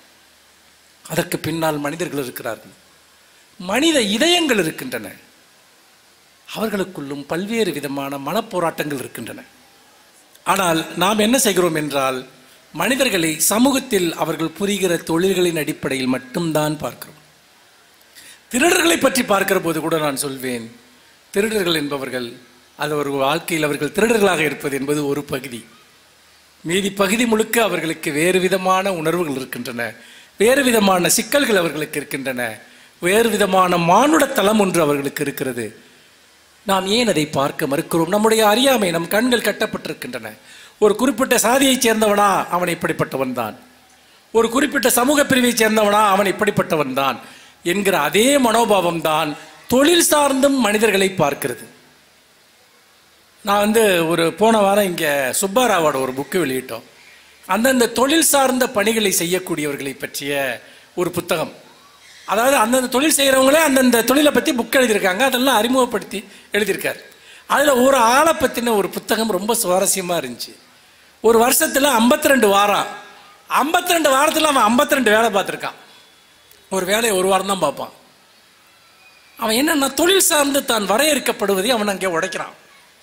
அதற்கு பின்னால் மனிதர்கள் இருக்கிறார்கள், மனித இதயங்கள் இருக்கின்றன, அவர்களுக்குள்ளும் பல்வேறு விதமான மனப்போராட்டங்கள் இருக்கின்றன. ஆனால் நாம் என்ன செய்கிறோம் என்றால், மனிதர்களை சமூகத்தில் அவர்கள் புரிகிற தொழில்களின் அடிப்படையில் மட்டும்தான் பார்க்கிறோம். திருடர்களை பற்றி பார்க்கிற போது கூட நான் சொல்வேன், திருடர்கள் என்பவர்கள் அது ஒரு வாழ்க்கையில் அவர்கள் திருடர்களாக இருப்பது என்பது ஒரு பகுதி. மீதி பகுதி முழுக்க அவர்களுக்கு வேறு விதமான உணர்வுகள் இருக்கின்றன, வேறு விதமான சிக்கல்கள் அவர்களுக்கு இருக்கின்றன, வேறு விதமான மானுட தளம் ஒன்று அவர்களுக்கு இருக்கிறது. நாம் ஏன் அதை பார்க்க மறுக்கிறோம்? நம்முடைய அறியாமை, நம் கண்கள் கட்டப்பட்டிருக்கின்றன. ஒரு குறிப்பிட்ட சாதியைச் சேர்ந்தவனா அவன் இப்படிப்பட்டவன் தான், ஒரு குறிப்பிட்ட சமூக பிரிவைச் சேர்ந்தவனா அவன் இப்படிப்பட்டவன் தான் என்கிற அதே மனோபாவம் தான் தொழில் சார்ந்தும் மனிதர்களை பார்க்கிறது. நான் வந்து ஒரு போன வாரம் இங்கே சுப்பாராவோட ஒரு புக்கு வெளியிட்டோம். அந்தந்த தொழில் சார்ந்த பணிகளை செய்யக்கூடியவர்களை பற்றிய ஒரு புத்தகம். அதாவது அந்தந்த தொழில் செய்கிறவங்களே அந்தந்த தொழிலை பற்றி புக் எழுதியிருக்காங்க, அதெல்லாம் அறிமுகப்படுத்தி எழுதியிருக்காரு. அதில் ஒரு ஆளை பற்றின ஒரு புத்தகம் ரொம்ப சுவாரஸ்யமாக இருந்துச்சு. ஒரு வருஷத்தில் ஐம்பத்தி ரெண்டு வாரம் ஐம்பத்தி ரெண்டு வாரத்தில் அவன் ஐம்பத்தி ரெண்டு வேலை பார்த்துருக்கான். ஒரு வேலையை ஒரு வாரம் தான் பார்ப்பான். அவன் என்னன்னா தொழில் சார்ந்து தான் வரையறுக்கப்படுவதை அவன் அங்கே உடைக்கிறான்.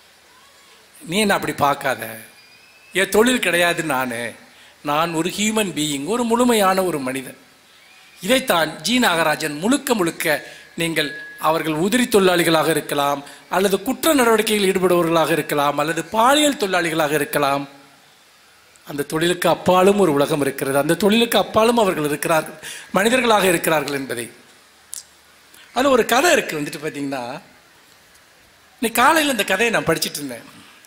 நீ என்ன அப்படி பார்க்காத, என் தொழில் கிடையாது, நான் நான் ஒரு ஹியூமன் பீயிங், ஒரு முழுமையான ஒரு மனிதன். இதைத்தான் ஜி நாகராஜன் முழுக்க முழுக்க நீங்கள் அவர்கள் உதிரி தொழிலாளிகளாக இருக்கலாம், அல்லது குற்ற நடவடிக்கையில் ஈடுபடுபவர்களாக இருக்கலாம், அல்லது பாலியல் தொழிலாளிகளாக இருக்கலாம், அந்த தொழிலுக்கு அப்பாலும் ஒரு உலகம் இருக்கிறது, அந்த தொழிலுக்கு அப்பாலும் அவர்கள் இருக்கிறார்கள், மனிதர்களாக இருக்கிறார்கள் என்பதை. அதில் ஒரு கதை இருக்குது. வந்துட்டு பார்த்தீங்கன்னா, இன்னைக்கு காலையில் இந்த கதையை நான் படிச்சுட்டு இருந்தேன்.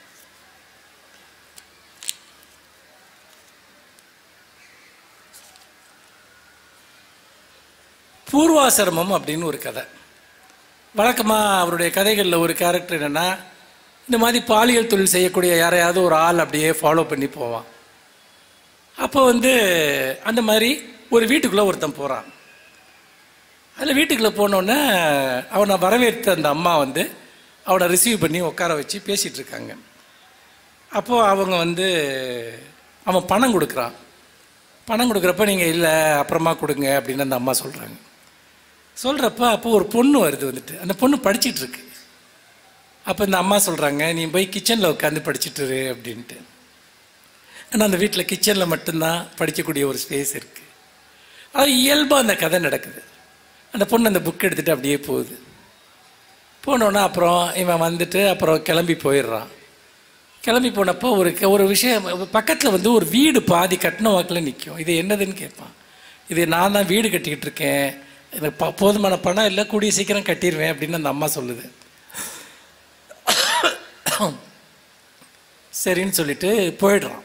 பூர்வாசிரமம் அப்படின்னு ஒரு கதை. வழக்கமாக அவருடைய கதைகளில் ஒரு கேரக்டர் என்னென்னா, இந்த மாதிரி பாலியல் தொழில் செய்யக்கூடிய யாரையாவது ஒரு ஆள் அப்படியே ஃபாலோ பண்ணி போவான். அப்போ வந்து அந்த மாதிரி ஒரு வீட்டுக்குள்ளே ஒருத்தன் போகிறான். அதில் வீட்டுக்குள்ளே போனோடனே அவனை வரவேற்ற அந்த அம்மா வந்து அவனை ரிசீவ் பண்ணி உட்கார வச்சு பேசிகிட்டு இருக்காங்க. அப்போது அவங்க வந்து அவன் பணம் கொடுக்குறான். பணம் கொடுக்குறப்ப நீங்கள் இல்லை அப்புறமா கொடுங்க அப்படின்னு அந்த அம்மா சொல்கிறாங்க. சொல்கிறப்ப அப்போ ஒரு பொண்ணு வருது. வந்துட்டு அந்த பொண்ணு படிச்சுட்டு இருக்கு. அப்போ இந்த அம்மா சொல்கிறாங்க, நீ போய் கிச்சனில் உட்காந்து படிச்சுட்டுரு அப்படின்ட்டு. ஆனால் அந்த வீட்டில் கிச்சனில் மட்டும்தான் படிக்கக்கூடிய ஒரு ஸ்பேஸ் இருக்குது. அது இயல்பாக அந்த கதை நடக்குது. அந்த பொண்ணு அந்த புக் எடுத்துகிட்டு அப்படியே போகுது. போனோன்னா அப்புறம் இவன் வந்துட்டு அப்புறம் கிளம்பி போயிடுறான். கிளம்பி போனப்போ ஒரு ஒரு விஷயம் பக்கத்தில் வந்து ஒரு வீடு பாதி கட்டின வாக்கில் நிற்கும். இது என்னதுன்னு கேட்பான். இது நான் தான் வீடு கட்டிக்கிட்டு இருக்கேன், எனக்கு ப போதுமான பணம் இல்லை, கூடிய சீக்கிரம் கட்டிடுவேன் அப்படின்னு அந்த அம்மா சொல்லுது. சரின்னு சொல்லிட்டு போயிடுறான்.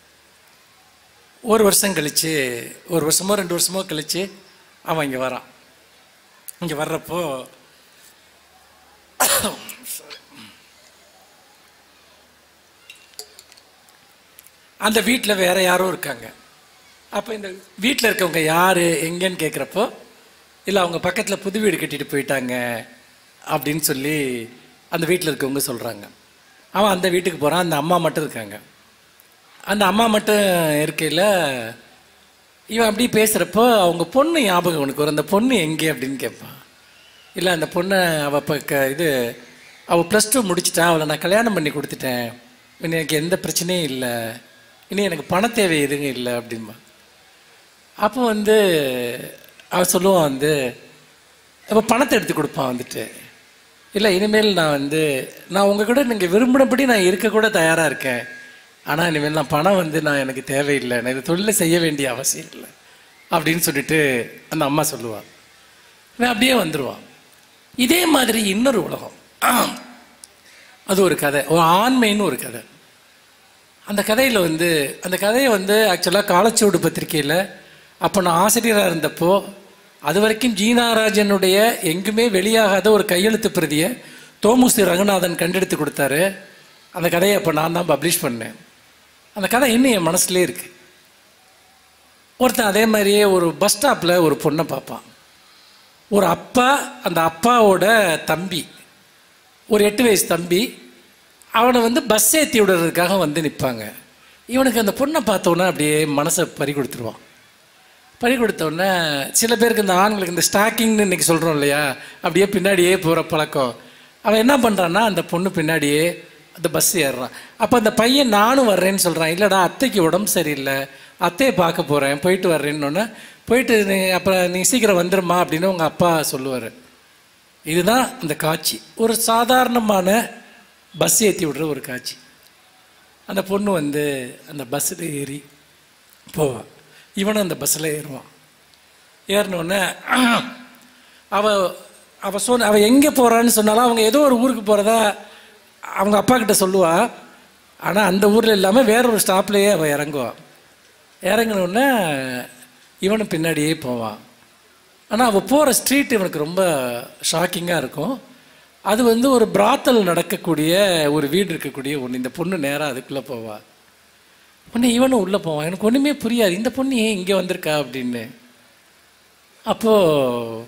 ஒரு வருஷம் கழித்து, ஒரு வருஷமோ ரெண்டு வருஷமோ கழித்து அவன் இங்கே வரான். இங்கே வர்றப்போ அந்த வீட்டில் வேறு யாரும் இருக்காங்க. அப்போ இந்த வீட்டில் இருக்கவங்க யார் எங்கேன்னு கேட்குறப்போ, இல்லை அவங்க பக்கத்தில் புது வீடு கட்டிட்டு போயிட்டாங்க அப்படின்னு சொல்லி அந்த வீட்டில் இருக்கவங்க சொல்கிறாங்க. அவன் அந்த வீட்டுக்கு போகிறான். அந்த அம்மா மட்டும் இருக்காங்க. அந்த அம்மா மட்டும் இருக்கையில் இவன் அப்படி பேசுகிறப்போ அவங்க பொண்ணு ஞாபகம் உனக்கு வரும். அந்த பொண்ணு எங்கே அப்படின்னு கேட்பான். இல்லை அந்த பொண்ணை அவள் இப்போ க இது அவள் ப்ளஸ் டூ முடிச்சிட்டா, அவளை நான் கல்யாணம் பண்ணி கொடுத்துட்டேன், இன்னும் எனக்கு எந்த பிரச்சனையும் இல்லை, இனி எனக்கு பண தேவை எதுங்க இல்லை அப்படின்பா. அப்போ வந்து அவன் சொல்லுவான் வந்து, அப்போ பணத்தை எடுத்து கொடுப்பான். வந்துட்டு இல்லை இனிமேல் நான் வந்து நான் உங்கள் கூட நீங்கள் விரும்பினபடி நான் இருக்கக்கூட தயாராக இருக்கேன், ஆனால் இனிமேல் நான் பணம் வந்து நான் எனக்கு தேவையில்லை, நான் இது தொழிலை செய்ய வேண்டிய அவசியம் இல்லை அப்படின்னு சொல்லிட்டு அந்த அம்மா சொல்லுவாள். இவன் அப்படியே வந்துடுவான். இதே மாதிரி இன்னொரு உலகம், அது ஒரு கதை, ஒரு ஆண்மைன்னு ஒரு கதை. அந்த கதையில் வந்து அந்த கதையை வந்து ஆக்சுவலாக காலச்சுவடு பத்திரிகையில் அப்போ நான் ஆசிரியராக இருந்தப்போ அது வரைக்கும் ஜி நாகராஜனுடைய எங்குமே வெளியாகாத ஒரு கையெழுத்து பிரதியை தோமுசி ரங்கநாதன் கண்டெடுத்து கொடுத்தாரு. அந்த கதையை அப்போ நான் தான் பப்ளிஷ் பண்ணேன். அந்த கதை இன்னும் என் மனசுலேயே இருக்குது. ஒருத்தன் அதே மாதிரியே ஒரு பஸ் ஸ்டாப்பில் ஒரு பொண்ணை பார்ப்பான். ஒரு அப்பா, அந்த அப்பாவோட தம்பி, ஒரு எட்டு வயசு தம்பி, அவனை வந்து பஸ் ஏற்றி விடுறதுக்காக வந்து நிற்பாங்க. இவனுக்கு அந்த பொண்ணை பார்த்தோன்னே அப்படியே மனசை பறி கொடுத்துருவான். பறி கொடுத்தோடனே சில பேருக்கு, இந்த ஆண்களுக்கு இந்த ஸ்டாக்கிங்னு இன்றைக்கி சொல்கிறோம் இல்லையா, அப்படியே பின்னாடியே போகிற பழக்கம். அவன் என்ன பண்ணுறான்னா அந்த பொண்ணு பின்னாடியே அந்த பஸ் ஏறுறான். அப்போ அந்த பையன் நானும் வர்றேன்னு சொல்கிறான். இல்லைடா, அத்தைக்கு உடம்பு சரியில்லை, அத்தையை பார்க்க போகிறேன், போயிட்டு வர்றேன்னொன்னே, போயிட்டு நீ அப்புறம் நீ சீக்கிரம் வந்துடுமா அப்படின்னு உங்கள் அப்பா சொல்லுவார். இதுதான் இந்த காட்சி. ஒரு சாதாரணமான பஸ் ஏற்றி விடுற ஒரு காட்சி. அந்த பொண்ணு வந்து அந்த பஸ்ஸில் ஏறி போவான். இவனும் அந்த பஸ்ஸில் ஏறுவான். ஏறினோடனே அவள் அவள் சொன்ன அவள் எங்கே போகிறான்னு சொன்னாலும் அவங்க ஏதோ ஒரு ஊருக்கு போகிறதா அவங்க அப்பா கிட்ட சொல்லுவா. ஆனால் அந்த ஊரில் இல்லாமல் வேற ஒரு ஸ்டாப்லேயே அவள் இறங்குவாள். இறங்கினோடனே இவனும் பின்னாடியே போவான். ஆனால் அவள் போகிற ஸ்ட்ரீட் இவனுக்கு ரொம்ப ஷாக்கிங்காக இருக்கும். அது வந்து ஒரு பிராத்தல் நடக்கக்கூடிய ஒரு வீடு இருக்கக்கூடிய ஒன்று. இந்த பொண்ணு நேராக அதுக்குள்ளே போவாள். உடனே இவனும் உள்ளே போவான். எனக்கு ஒன்றுமே புரியாது, இந்த பொண்ணு ஏன் இங்கே வந்திருக்கா அப்படின்னு. அப்போது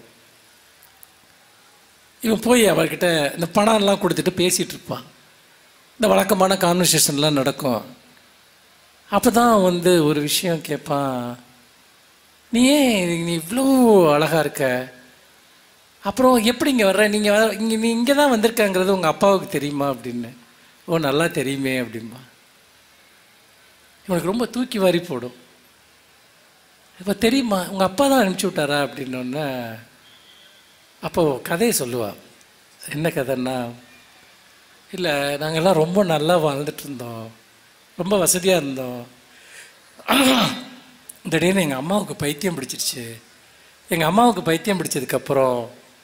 இவன் போய் அவர்கிட்ட இந்த பணம்லாம் கொடுத்துட்டு பேசிகிட்டு இருப்பான். இந்த வழக்கமான கான்வர்சேஷன்லாம் நடக்கும். அப்போ தான் வந்து ஒரு விஷயம் கேட்பான். நீ ஏன் நீ இவ்வளோ அழகாக இருக்க, அப்புறம் எப்படி இங்கே வர்ற, நீங்கள் வர இங்கே நீ இங்கே தான் வந்திருக்காங்கிறது உங்கள் அப்பாவுக்கு தெரியுமா அப்படின்னு. ஓ, நல்லா தெரியுமே அப்படின்பா. இவனுக்கு ரொம்ப தூக்கி வாரி போடும். இப்போ தெரியுமா, உங்கள் அப்பா தான் அனுப்பிச்சி விட்டாரா அப்படின்னோடனே அப்போது கதையை சொல்லுவாள். என்ன கதைன்னா, இல்லை நாங்கள்லாம் ரொம்ப நல்லா வாழ்ந்துட்டு இருந்தோம், ரொம்ப வசதியாக இருந்தோம். திடீர்னு எங்கள் அம்மாவுக்கு பைத்தியம் பிடிச்சிருச்சு. எங்கள் அம்மாவுக்கு பைத்தியம் பிடிச்சதுக்கப்புறம்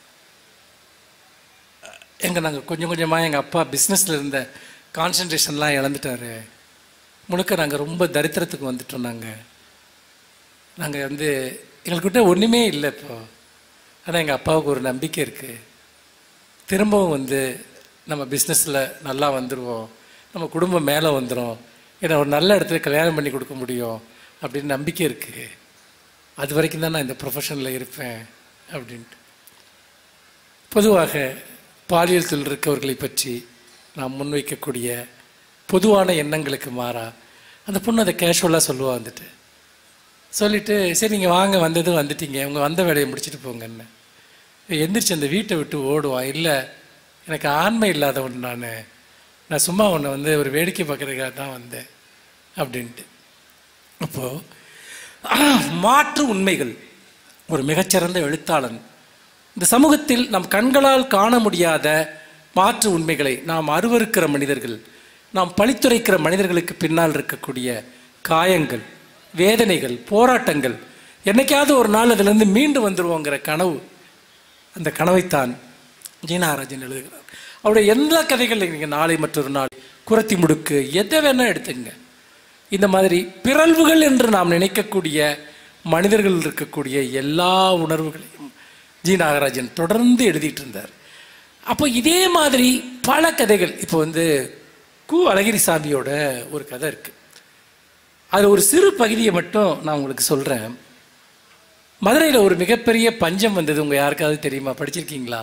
எங்கள் நாங்கள் கொஞ்சம் கொஞ்சமாக எங்கள் அப்பா பிஸ்னஸில் இருந்த கான்சன்ட்ரேஷன்லாம் இழந்துட்டார். முழுக்க நாங்கள் ரொம்ப தரித்திரத்துக்கு வந்துட்டோம். நாங்கள் நாங்கள் வந்து எங்கள்கிட்ட ஒன்றுமே இல்லை இப்போ. ஆனால் எங்கள் அப்பாவுக்கு ஒரு நம்பிக்கை இருக்குது, திரும்பவும் வந்து நம்ம பிஸ்னஸில் நல்லா வந்துடுவோம், நம்ம குடும்பம் மேலே வந்துடும், ஏன்னா ஒரு நல்ல இடத்துல கல்யாணம் பண்ணி கொடுக்க முடியும் அப்படின்னு நம்பிக்கை இருக்குது. அது வரைக்கும் தான் நான் இந்த ப்ரொஃபஷனில் இருப்பேன் அப்படின்ட்டு. பொதுவாக பாலியல் தொழில் இருக்கவர்களை பற்றி நாம் முன்வைக்கக்கூடிய பொதுவான எண்ணங்களுக்கு மாறா அந்த பொண்ணு அதை கேஷுவலாக சொல்லுவா. வந்துட்டு சொல்லிவிட்டு, சரி நீங்கள் வாங்க, வந்ததும் வந்துட்டீங்க, உங்கள் வந்த வேலையை முடிச்சுட்டு போங்கன்னு எந்திரிச்சு அந்த வீட்டை விட்டு ஓடுவான். இல்லை, எனக்கு ஆண்மை இல்லாதவன், நான் நான் சும்மா ஒன்று வந்து ஒரு வேடிக்கை பார்க்குறதுக்காக தான் வந்தேன் அப்படின்ட்டு. அப்போது மாற்று உண்மைகள். ஒரு மிகச்சிறந்த எழுத்தாளன் இந்த சமூகத்தில் நம் கண்களால் காண முடியாத மாற்று உண்மைகளை, நாம் அருவருக்கிற மனிதர்கள், நாம் பழித்துரைக்கிற மனிதர்களுக்கு பின்னால் இருக்கக்கூடிய காயங்கள், வேதனைகள், போராட்டங்கள், என்னைக்காவது ஒரு நாள் அதிலிருந்து மீண்டு வந்துடுவோங்கிற கனவு, அந்த கனவைத்தான் ஜி நாகராஜன் எழுதுகிறார். அவருடைய எல்லா கதைகள் நீங்கள் நாளை மற்றொரு நாள், குறத்தி முடுக்கு, எதை வேணால் எடுத்துங்க. இந்த மாதிரி பிறழ்வுகள் என்று நாம் நினைக்கக்கூடிய மனிதர்கள் இருக்கக்கூடிய எல்லா உணர்வுகளையும் ஜி நாகராஜன் தொடர்ந்து எழுதிட்டு இருந்தார். அப்போ இதே மாதிரி பல கதைகள். இப்போ வந்து கு அழகிரிசாமியோட ஒரு கதை இருக்குது. அது ஒரு சிறு பகுதியை மட்டும் நான் உங்களுக்கு சொல்கிறேன். மதுரையில் ஒரு மிகப்பெரிய பஞ்சம் வந்தது. உங்கள் யாருக்காவது தெரியுமா? படிச்சிருக்கீங்களா?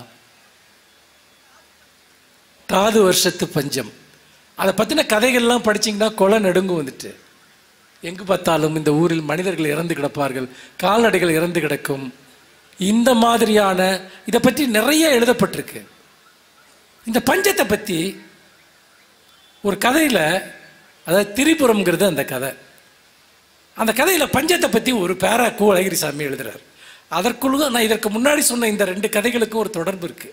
தாது வருஷத்து பஞ்சம். அதை பற்றின கதைகள்லாம் படிச்சிங்கன்னா கொலை நடுங்கும். வந்துட்டு எங்கு பார்த்தாலும் இந்த ஊரில் மனிதர்கள் இறந்து கிடப்பார்கள், கால்நடைகள் இறந்து கிடக்கும். இந்த மாதிரியான இதை பற்றி நிறைய எழுதப்பட்டிருக்கு. இந்த பஞ்சத்தை பற்றி ஒரு கதையில், அதாவது திரிபுரம்ங்கிறது அந்த கதை. அந்த கதையில் பஞ்சத்தை பற்றி ஒரு பேரா கு அழகிரிசாமி எழுதுறார். அதற்குள்ள நான் இதற்கு முன்னாடி சொன்ன இந்த ரெண்டு கதைகளுக்கும் ஒரு தொடர்பு இருக்கு.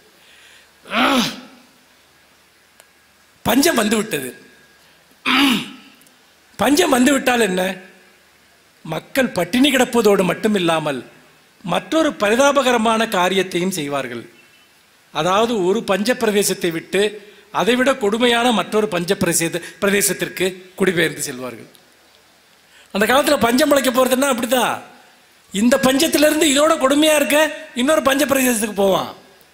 பஞ்சம் வந்து விட்டது. பஞ்சம் வந்து விட்டால் என்ன? மக்கள் பட்டினி கிடப்பதோடு மட்டும் இல்லாமல் மற்றொரு பரிதாபகரமான காரியத்தையும் செய்வார்கள். அதாவது ஒரு பஞ்ச பிரதேசத்தை விட்டு அதைவிட கொடுமையான மற்றொரு பஞ்ச பிரதேச பிரதேசத்திற்கு குடிபெயர்ந்து செல்வார்கள். அந்த காலத்தில் பஞ்சம் முளைக்க போறதுன்னா அப்படிதான். இந்த பஞ்சத்திலிருந்து இதோட கொடுமையா இருக்க இன்னொரு பஞ்ச பிரதேசத்துக்கு போவான்.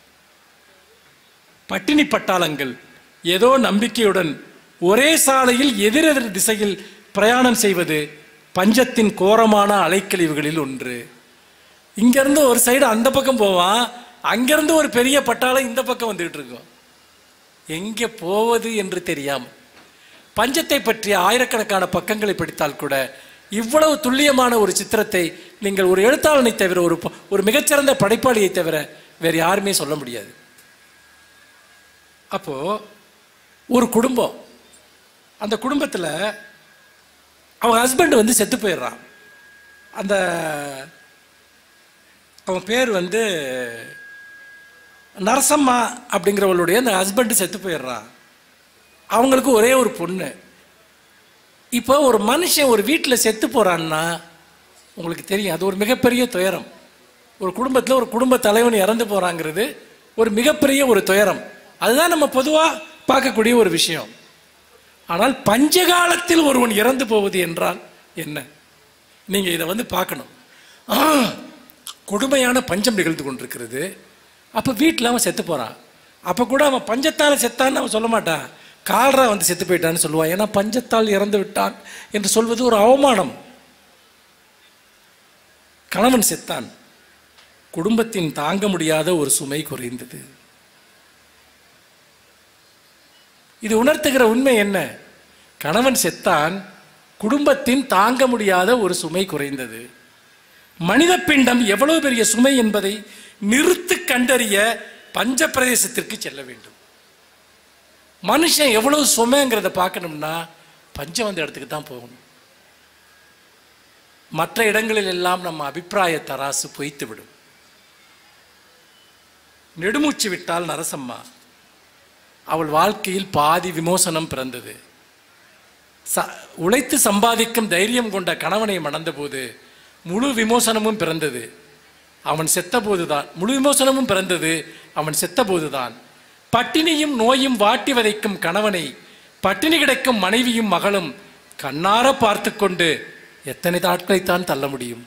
பட்டினி பட்டாளங்கள் ஏதோ நம்பிக்கையுடன் ஒரே சாலையில் எதிரெதிர் திசையில் பிரயாணம் செய்வது பஞ்சத்தின் கோரமான அலைக்கழிவுகளில் ஒன்று. இங்கேருந்து ஒரு சைடு அந்த பக்கம் போவான், அங்கேருந்து ஒரு பெரிய பட்டாளம் இந்த பக்கம் வந்துகிட்டு இருக்கும். எங்கே போவது என்று தெரியாமல் பஞ்சத்தை பற்றிய ஆயிரக்கணக்கான பக்கங்களை படித்தால் கூட இவ்வளவு துல்லியமான ஒரு சித்திரத்தை நீங்கள் ஒரு எழுத்தாளனை தவிர, ஒரு ஒரு மிகச்சிறந்த படைப்பாளியை தவிர வேறு யாருமே சொல்ல முடியாது. அப்போ ஒரு குடும்பம், அந்த குடும்பத்தில் அவன் ஹஸ்பண்ட் வந்து செத்து போயிடுறான். அந்த அவன் பேர் வந்து நரசம்மா அப்படிங்கிறவளுடைய அந்த ஹஸ்பண்டு செத்து போயிடுறான். அவங்களுக்கு ஒரே ஒரு பொண்ணு. இப்போ ஒரு மனுஷன் ஒரு வீட்டில் செத்து போகிறான்னா உங்களுக்கு தெரியும், அது ஒரு மிகப்பெரிய துயரம். ஒரு குடும்பத்தில் ஒரு குடும்ப தலைவன் இறந்து போகிறாங்கிறது ஒரு மிகப்பெரிய ஒரு துயரம். அதுதான் நம்ம பொதுவாக பார்க்கக்கூடிய ஒரு விஷயம். ஆனால் பஞ்சகாலத்தில் ஒருவன் இறந்து போவது என்றால் என்ன? நீங்கள் இதை வந்து பார்க்கணும். கொடுமையான பஞ்சம் நிகழ்ந்து கொண்டிருக்கிறது. அப்போ வீட்டில் அவன் செத்து போகிறான். அப்போ கூட அவன் பஞ்சத்தால் செத்தான்னு அவன் சொல்ல மாட்டான், கால்ரா வந்து செத்து போயிட்டான்னு சொல்லுவான். ஏன்னா பஞ்சத்தால் இறந்து விட்டான் என்று சொல்வது ஒரு அவமானம். கணவன் செத்தான், குடும்பத்தின் தாங்க முடியாத ஒரு சுமை குறைந்தது. இது உணர்த்துகிற உண்மை என்ன? கணவன் செத்தான், குடும்பத்தின் தாங்க முடியாத ஒரு சுமை குறைந்தது. மனித பிண்டம் எவ்வளவு பெரிய சுமை என்பதை நிறுத்து கண்டறிய பஞ்ச பிரதேசத்திற்கு செல்ல வேண்டும். மனுஷன் எவ்வளவு சுமைங்கிறத பார்க்கணும்னா பஞ்சம் வந்த இடத்துக்கு தான் போகணும். மற்ற இடங்களில் எல்லாம் நம்ம அபிப்பிராய தராசு பொய்த்து விடும். நெடுமூச்சு விட்டால் நரசம்மா. அவள் வாழ்க்கையில் பாதி விமோசனம் பிறந்தது. ச உழைத்து சம்பாதிக்கும் தைரியம் கொண்ட கணவனை மணந்தபோது முழு விமோசனமும் பிறந்தது. அவன் செத்த போதுதான் முழு விமோசனமும் பிறந்தது. அவன் செத்த போதுதான் பட்டினியும் நோயும் வாட்டி வதைக்கும் கணவனை பட்டினி கிடக்கும் மனைவியும் மகளும் கண்ணார பார்த்து கொண்டு எத்தனை நாட்களைத்தான் தள்ள முடியும்?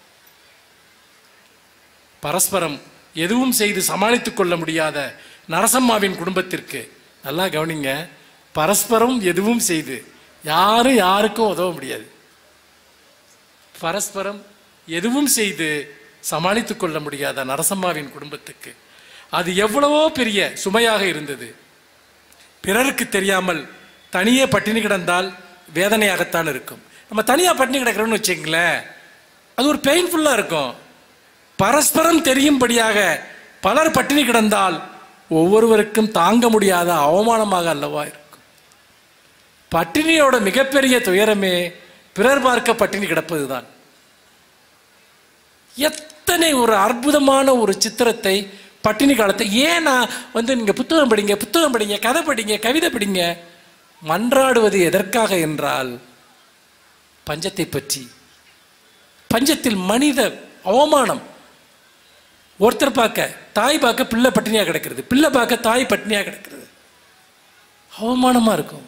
பரஸ்பரம் எதுவும் செய்து சமாளித்துக் கொள்ள முடியாத நரசம்மாவின் குடும்பத்திற்கு, நல்லா கவனிங்க, பரஸ்பரம் எதுவும் செய்து யாரும் யாருக்கும் உதவ முடியாது. பரஸ்பரம் எதுவும் செய்து சமாளித்துக் கொள்ள முடியாத நரசம்மாவின் குடும்பத்துக்கு அது எவ்வளவோ பெரிய சுமையாக இருந்தது. பிறருக்கு தெரியாமல் தனியே பட்டினி கிடந்தால் வேதனையாகத்தான் இருக்கும். நம்ம தனியாக பட்டினி கிடக்கிறோம்னு வச்சுங்களேன், அது ஒரு பெயின்ஃபுல்லாக இருக்கும். பரஸ்பரம் தெரியும்படியாக பலர் பட்டினி கிடந்தால் ஒவ்வொருவருக்கும் தாங்க முடியாத அவமானமாக அல்லவா இருக்கும். பட்டினியோட மிகப்பெரிய துயரமே பிறர் பார்க்க பட்டினி கிடப்பது தான். எத்தனை ஒரு அற்புதமான ஒரு சித்திரத்தை பட்டினி காலத்தை. ஏன்னா வந்து நீங்கள் புத்தகம் படிங்க, புத்தகம் படிங்க, கதை படிங்க, கவிதை படிங்க. மன்றாடுவது எதற்காக என்றால் பஞ்சத்தை பற்றி. பஞ்சத்தில் மனித அவமானம். ஒருத்தர் பார்க்க தாய் பார்க்க பிள்ளை பட்டினியாக கிடக்கிறது, பிள்ளை பார்க்க தாய் பட்டினியாக கிடக்கிறது, அவமானமா இருக்கும்.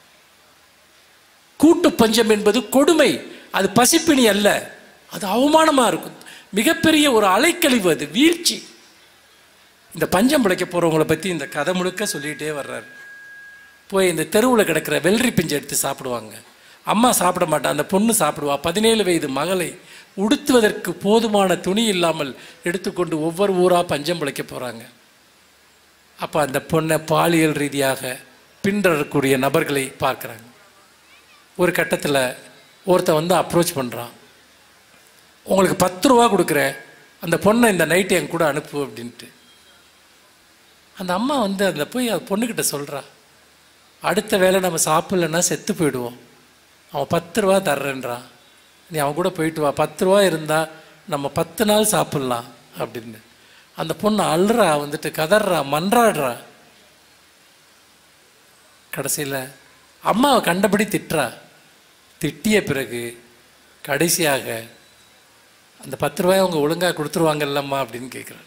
கூட்டு பஞ்சம் என்பது கொடுமை, அது பசிப்பினி அல்ல, அது அவமானமா இருக்கும். மிகப்பெரிய ஒரு அலைக்கழிவு, அது வீழ்ச்சி. இந்த பஞ்சம் பிழைக்க போறவங்களை பத்தி இந்த கதை முழுக்க சொல்லிகிட்டே வர்றாரு. போய் இந்த தெருவில் கிடக்கிற வெள்ளரி பிஞ்சை எடுத்து சாப்பிடுவாங்க. அம்மா சாப்பிட மாட்டா, அந்த பொண்ணு சாப்பிடுவா. பதினேழு வயது மகளை உடுத்துவதற்கு போதுமான துணி இல்லாமல் எடுத்துக்கொண்டு ஒவ்வொரு ஊராக பஞ்சம் பிழைக்க போகிறாங்க. அப்போ அந்த பொண்ணை பாலியல் ரீதியாக பின்தொடரக்கூடிய நபர்களை பார்க்குறாங்க. ஒரு கட்டத்தில் ஒருத்தன் வந்து அப்ரோச் பண்ணுறான், உங்களுக்கு பத்து ரூபா கொடுக்குறேன், அந்த பொண்ணை இந்த நைட்டு என் கூட அனுப்பு அப்படின்ட்டு. அந்த அம்மா வந்து அந்த போய் அந்த பொண்ணுக்கிட்ட சொல்கிறா, அடுத்த வேளை நம்ம சாப்பிட்லன்னா செத்து போயிடுவோம், அவன் பத்து ரூபா தர்றேன்றான், நீ அவன் கூட போயிட்டு வா, பத்து ரூபா இருந்தால் நம்ம பத்து நாள் சாப்பிட்லாம் அப்படின்னு. அந்த பொண்ணு அழுறா, வந்துட்டு கதறா, மன்றாடுறா. கடைசியில் அம்மாவை கண்டபடி திட்டுறா. திட்டிய பிறகு கடைசியாக அந்த பத்து ரூபாய் அவங்க ஒழுங்காக கொடுத்துருவாங்கல்லம்மா அப்படின்னு கேட்குறாள்.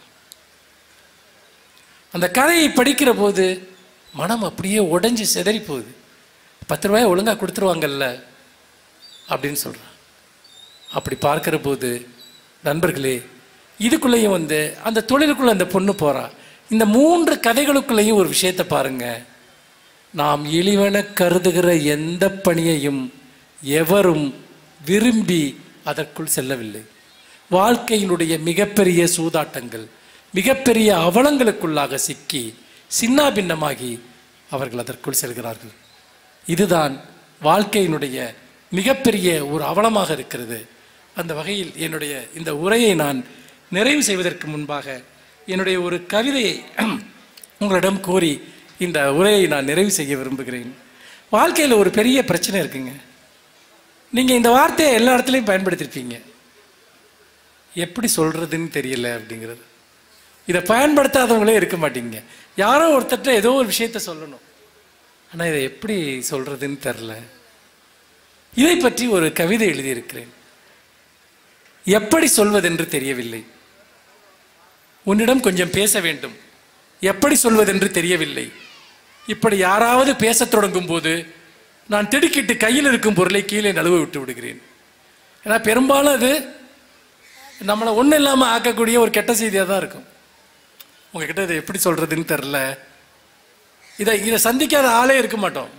அந்த கதையை படிக்கிற போது மனம் அப்படியே உடைஞ்சி சிதறி போகுது. பத்து ரூபாய் ஒழுங்காக கொடுத்துருவாங்கல்ல அப்படின்னு சொல்கிறான். அப்படி பார்க்கிற போது நண்பர்களே, இதுக்குள்ளேயும் வந்து அந்த தொழிலுக்குள்ளே அந்த பொண்ணு போகிறா. இந்த மூன்று கதைகளுக்குள்ளேயும் ஒரு விஷயத்தை பாருங்க. நாம் இழிவென கருதுகிற எந்த பணியையும் எவரும் விரும்பி அதற்குள் செல்லவில்லை. வாழ்க்கையினுடைய மிகப்பெரிய சூதாட்டங்கள், மிகப்பெரிய அவலங்களுக்குள்ளாக சிக்கி சின்னா பின்னமாகி அவர்கள் அதற்குள் செல்கிறார்கள். இதுதான் வாழ்க்கையினுடைய மிகப்பெரிய ஒரு அவலமாக இருக்கிறது. அந்த வகையில் என்னுடைய இந்த உரையை நான் நிறைவு செய்வதற்கு முன்பாக என்னுடைய ஒரு கவிதையை உங்களிடம் கோரி இந்த உரையை நான் நிறைவு செய்ய விரும்புகிறேன். வாழ்க்கையில் ஒரு பெரிய பிரச்சனை இருக்குங்க. நீங்கள் இந்த வார்த்தையை எல்லா இடத்துலையும் பயன்படுத்திருப்பீங்க. எப்படி சொல்கிறதுன்னு தெரியல அப்படிங்கிறது. இதை பயன்படுத்தாதவங்களே இருக்க மாட்டீங்க. யாரோ ஒருத்தட்ட ஏதோ ஒரு விஷயத்த சொல்லணும், ஆனால் இதை எப்படி சொல்கிறதுன்னு தெரில. இதை பற்றி ஒரு கவிதை எழுதியிருக்கிறேன். எப்படி சொல்வதென்று தெரியவில்லை, உன்னிடம் கொஞ்சம் பேச வேண்டும், எப்படி சொல்வதென்று தெரியவில்லை. இப்படி யாராவது பேசத் தொடங்கும் போது நான் திடுக்கிட்டு கையில் இருக்கும் பொருளை கீழே நழுவ விட்டு விடுகிறேன். ஏன்னா பெரும்பாலும் அது நம்மளை ஒன்றும் இல்லாமல் ஆக்கக்கூடிய ஒரு கெட்ட செய்தியாக தான் இருக்கும். உங்ககிட்ட இதை எப்படி சொல்கிறதுன்னு தெரில, இதை இதை சந்திக்காத ஆளே இருக்க மாட்டோம்.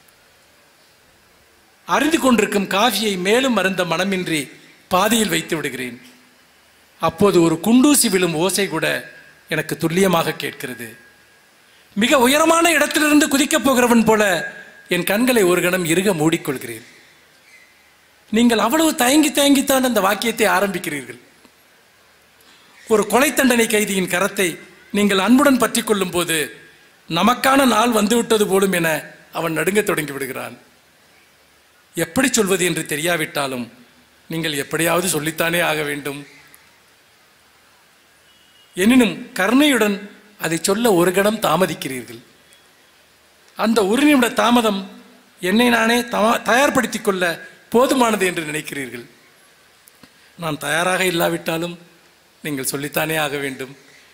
அறிந்து கொண்டிருக்கும் காஃபியை மேலும் அருந்த மனமின்றி பாதியில் வைத்து விடுகிறேன். அப்போது ஒரு குண்டூசி விழும் ஓசை கூட எனக்கு துல்லியமாக கேட்கிறது. மிக உயரமான இடத்திலிருந்து குதிக்கப் போகிறவன் போல என் கண்களை ஒரு கணம் இறுக மூடிக்கொள்கிறேன். நீங்கள் அவ்வளவு தயங்கி தயங்கித்தான் அந்த வாக்கியத்தை ஆரம்பிக்கிறீர்கள். ஒரு கொலை தண்டனை கைதியின் கரத்தை நீங்கள் அன்புடன் பற்றி கொள்ளும் போது நமக்கான நாள் வந்துவிட்டது போலும் என அவன் நடுங்க தொடங்கி விடுகிறான். எப்படி சொல்வது என்று தெரியாவிட்டாலும் நீங்கள் எப்படியாவது சொல்லித்தானே ஆக வேண்டும். எனினும் கருணையுடன் அதை சொல்ல ஒரு கணம் தாமதிக்கிறீர்கள். அந்த ஒரு நிமிட தாமதம் என்னை நானே தயார்படுத்திக் கொள்ள போதுமானது என்று நினைக்கிறீர்கள். நான் தயாராக இல்லாவிட்டாலும் நீங்கள் சொல்லித்தானே ஆக வேண்டும்.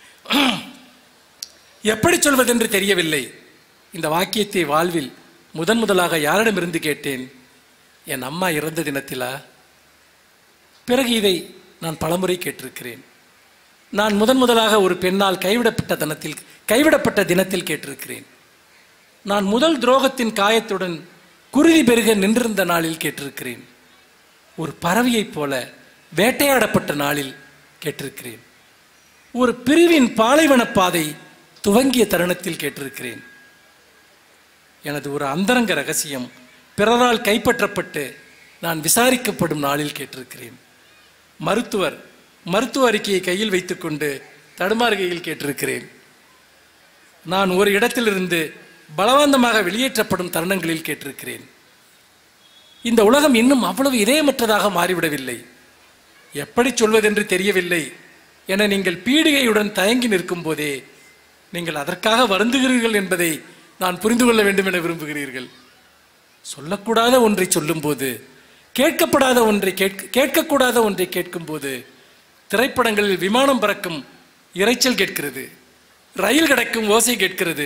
எப்படி சொல்வதென்று தெரியவில்லை. இந்த வாக்கியத்தை வாழ்வில் முதன் முதலாக யாரிடமிருந்து கேட்டேன்? என் அம்மா இறந்த தினத்திலா? பிறகு இதை நான் பலமுறை கேட்டிருக்கிறேன். நான் முதன் முதலாக ஒரு பெண்ணால் கைவிடப்பட்ட தினத்தில் கைவிடப்பட்ட தினத்தில் கேட்டிருக்கிறேன். நான் முதல் துரோகத்தின் காயத்துடன் குருதி பெருக நின்றிருந்த நாளில் கேட்டிருக்கிறேன். ஒரு பறவையைப் போல வேட்டையாடப்பட்ட நாளில் கேட்டிருக்கிறேன். ஒரு பிரிவின் பாலைவன பாதை துவங்கிய தருணத்தில் கேட்டிருக்கிறேன். எனது ஒரு அந்தரங்க ரகசியம் பிறரால் கைப்பற்றப்பட்டு நான் விசாரிக்கப்படும் நாளில் கேட்டிருக்கிறேன். மருத்துவர் மருத்துவ அறிக்கையை கையில் வைத்துக்கொண்டு தடுமாறுகையில் கேட்டிருக்கிறேன். நான் ஒரு இடத்திலிருந்து பலவந்தமாக வெளியேற்றப்படும் தருணங்களில் கேட்டிருக்கிறேன். இந்த உலகம் இன்னும் அவ்வளவு இதயமற்றதாக மாறிவிடவில்லை. எப்படி சொல்வதென்று தெரியவில்லை என நீங்கள் பீடிகையுடன் தயங்கி நிற்கும் போதே நீங்கள் அதற்காக வருந்துகிறீர்கள் என்பதை நான் புரிந்து கொள்ள வேண்டும் என விரும்புகிறீர்கள். சொல்லக்கூடாத ஒன்றை சொல்லும்போது, கேட்கப்படாத ஒன்றை கேட்க கேட்கக்கூடாத ஒன்றை கேட்கும்போது திரைப்படங்களில் விமானம் பறக்கும் இரைச்சல் கேட்கிறது, ரயில் கிடக்கும் ஓசை கேட்கிறது.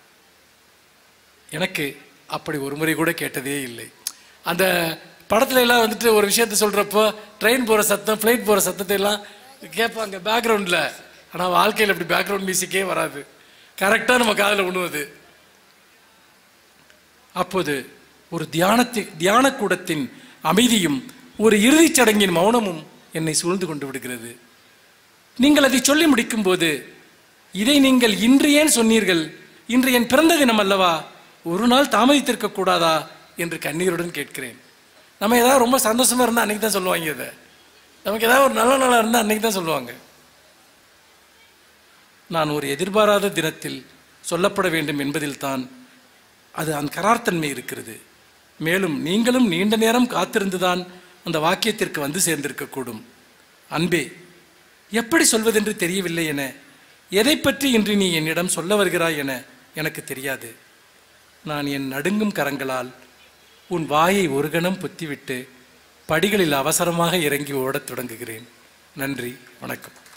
எனக்கு அப்படி ஒரு முறை கூட கேட்டதே இல்லை. அந்த படத்துல எல்லாம் வந்துட்டு ஒரு விஷயத்த சொல்றப்போ ட்ரெயின் போற சத்தம், ஃப்ளைட் போற சத்தத்தை எல்லாம் கேட்பாங்க பேக்ரவுண்டில். ஆனால் வாழ்க்கையில் அப்படி பேக்ரவுண்ட் மியூசிக்கே வராது, கரெக்டாக நம்ம காதில் உண்ணுவது. அப்போது ஒரு தியானத்தி தியான கூடத்தின் அமைதியும் ஒரு இறுதிச் சடங்கின் மௌனமும் என்னை சூழ்ந்து கொண்டு விடுகிறது. நீங்கள் அதை சொல்லி முடிக்கும் போது, இதை நீங்கள் இன்று ஏன் சொன்னீர்கள்? இன்று என் பிறந்த தினம் அல்லவா, ஒரு நாள் தாமதித்திருக்க கூடாதா என்று கண்ணீருடன் கேட்கிறேன். நம்ம ஏதாவது ரொம்ப சந்தோஷமா இருந்தால் அன்னைக்கு தான் சொல்லுவாங்க. இதை நமக்கு ஏதாவது ஒரு நல்ல நாளாக இருந்தால் அன்னைக்கு தான் சொல்லுவாங்க. நான் ஒரு எதிர்பாராத தினத்தில் சொல்லப்பட வேண்டும் என்பதில் தான் அது அந்த கரார்த்தன்மை இருக்கிறது. மேலும் நீங்களும் நீண்ட நேரம் காத்திருந்துதான் அந்த வாக்கியத்திற்கு வந்து சேர்ந்திருக்கக்கூடும். அன்பே, எப்படி சொல்வதென்று தெரியவில்லை என, எதை பற்றி இன்று நீ என்னிடம் சொல்ல வருகிறாய் என எனக்கு தெரியாது. நான் என் நடுங்கும் கரங்களால் உன் வாயை ஒரு கணம் பொத்திவிட்டு படிகளில் அவசரமாக இறங்கி ஓடத் தொடங்குகிறேன். நன்றி, வணக்கம்.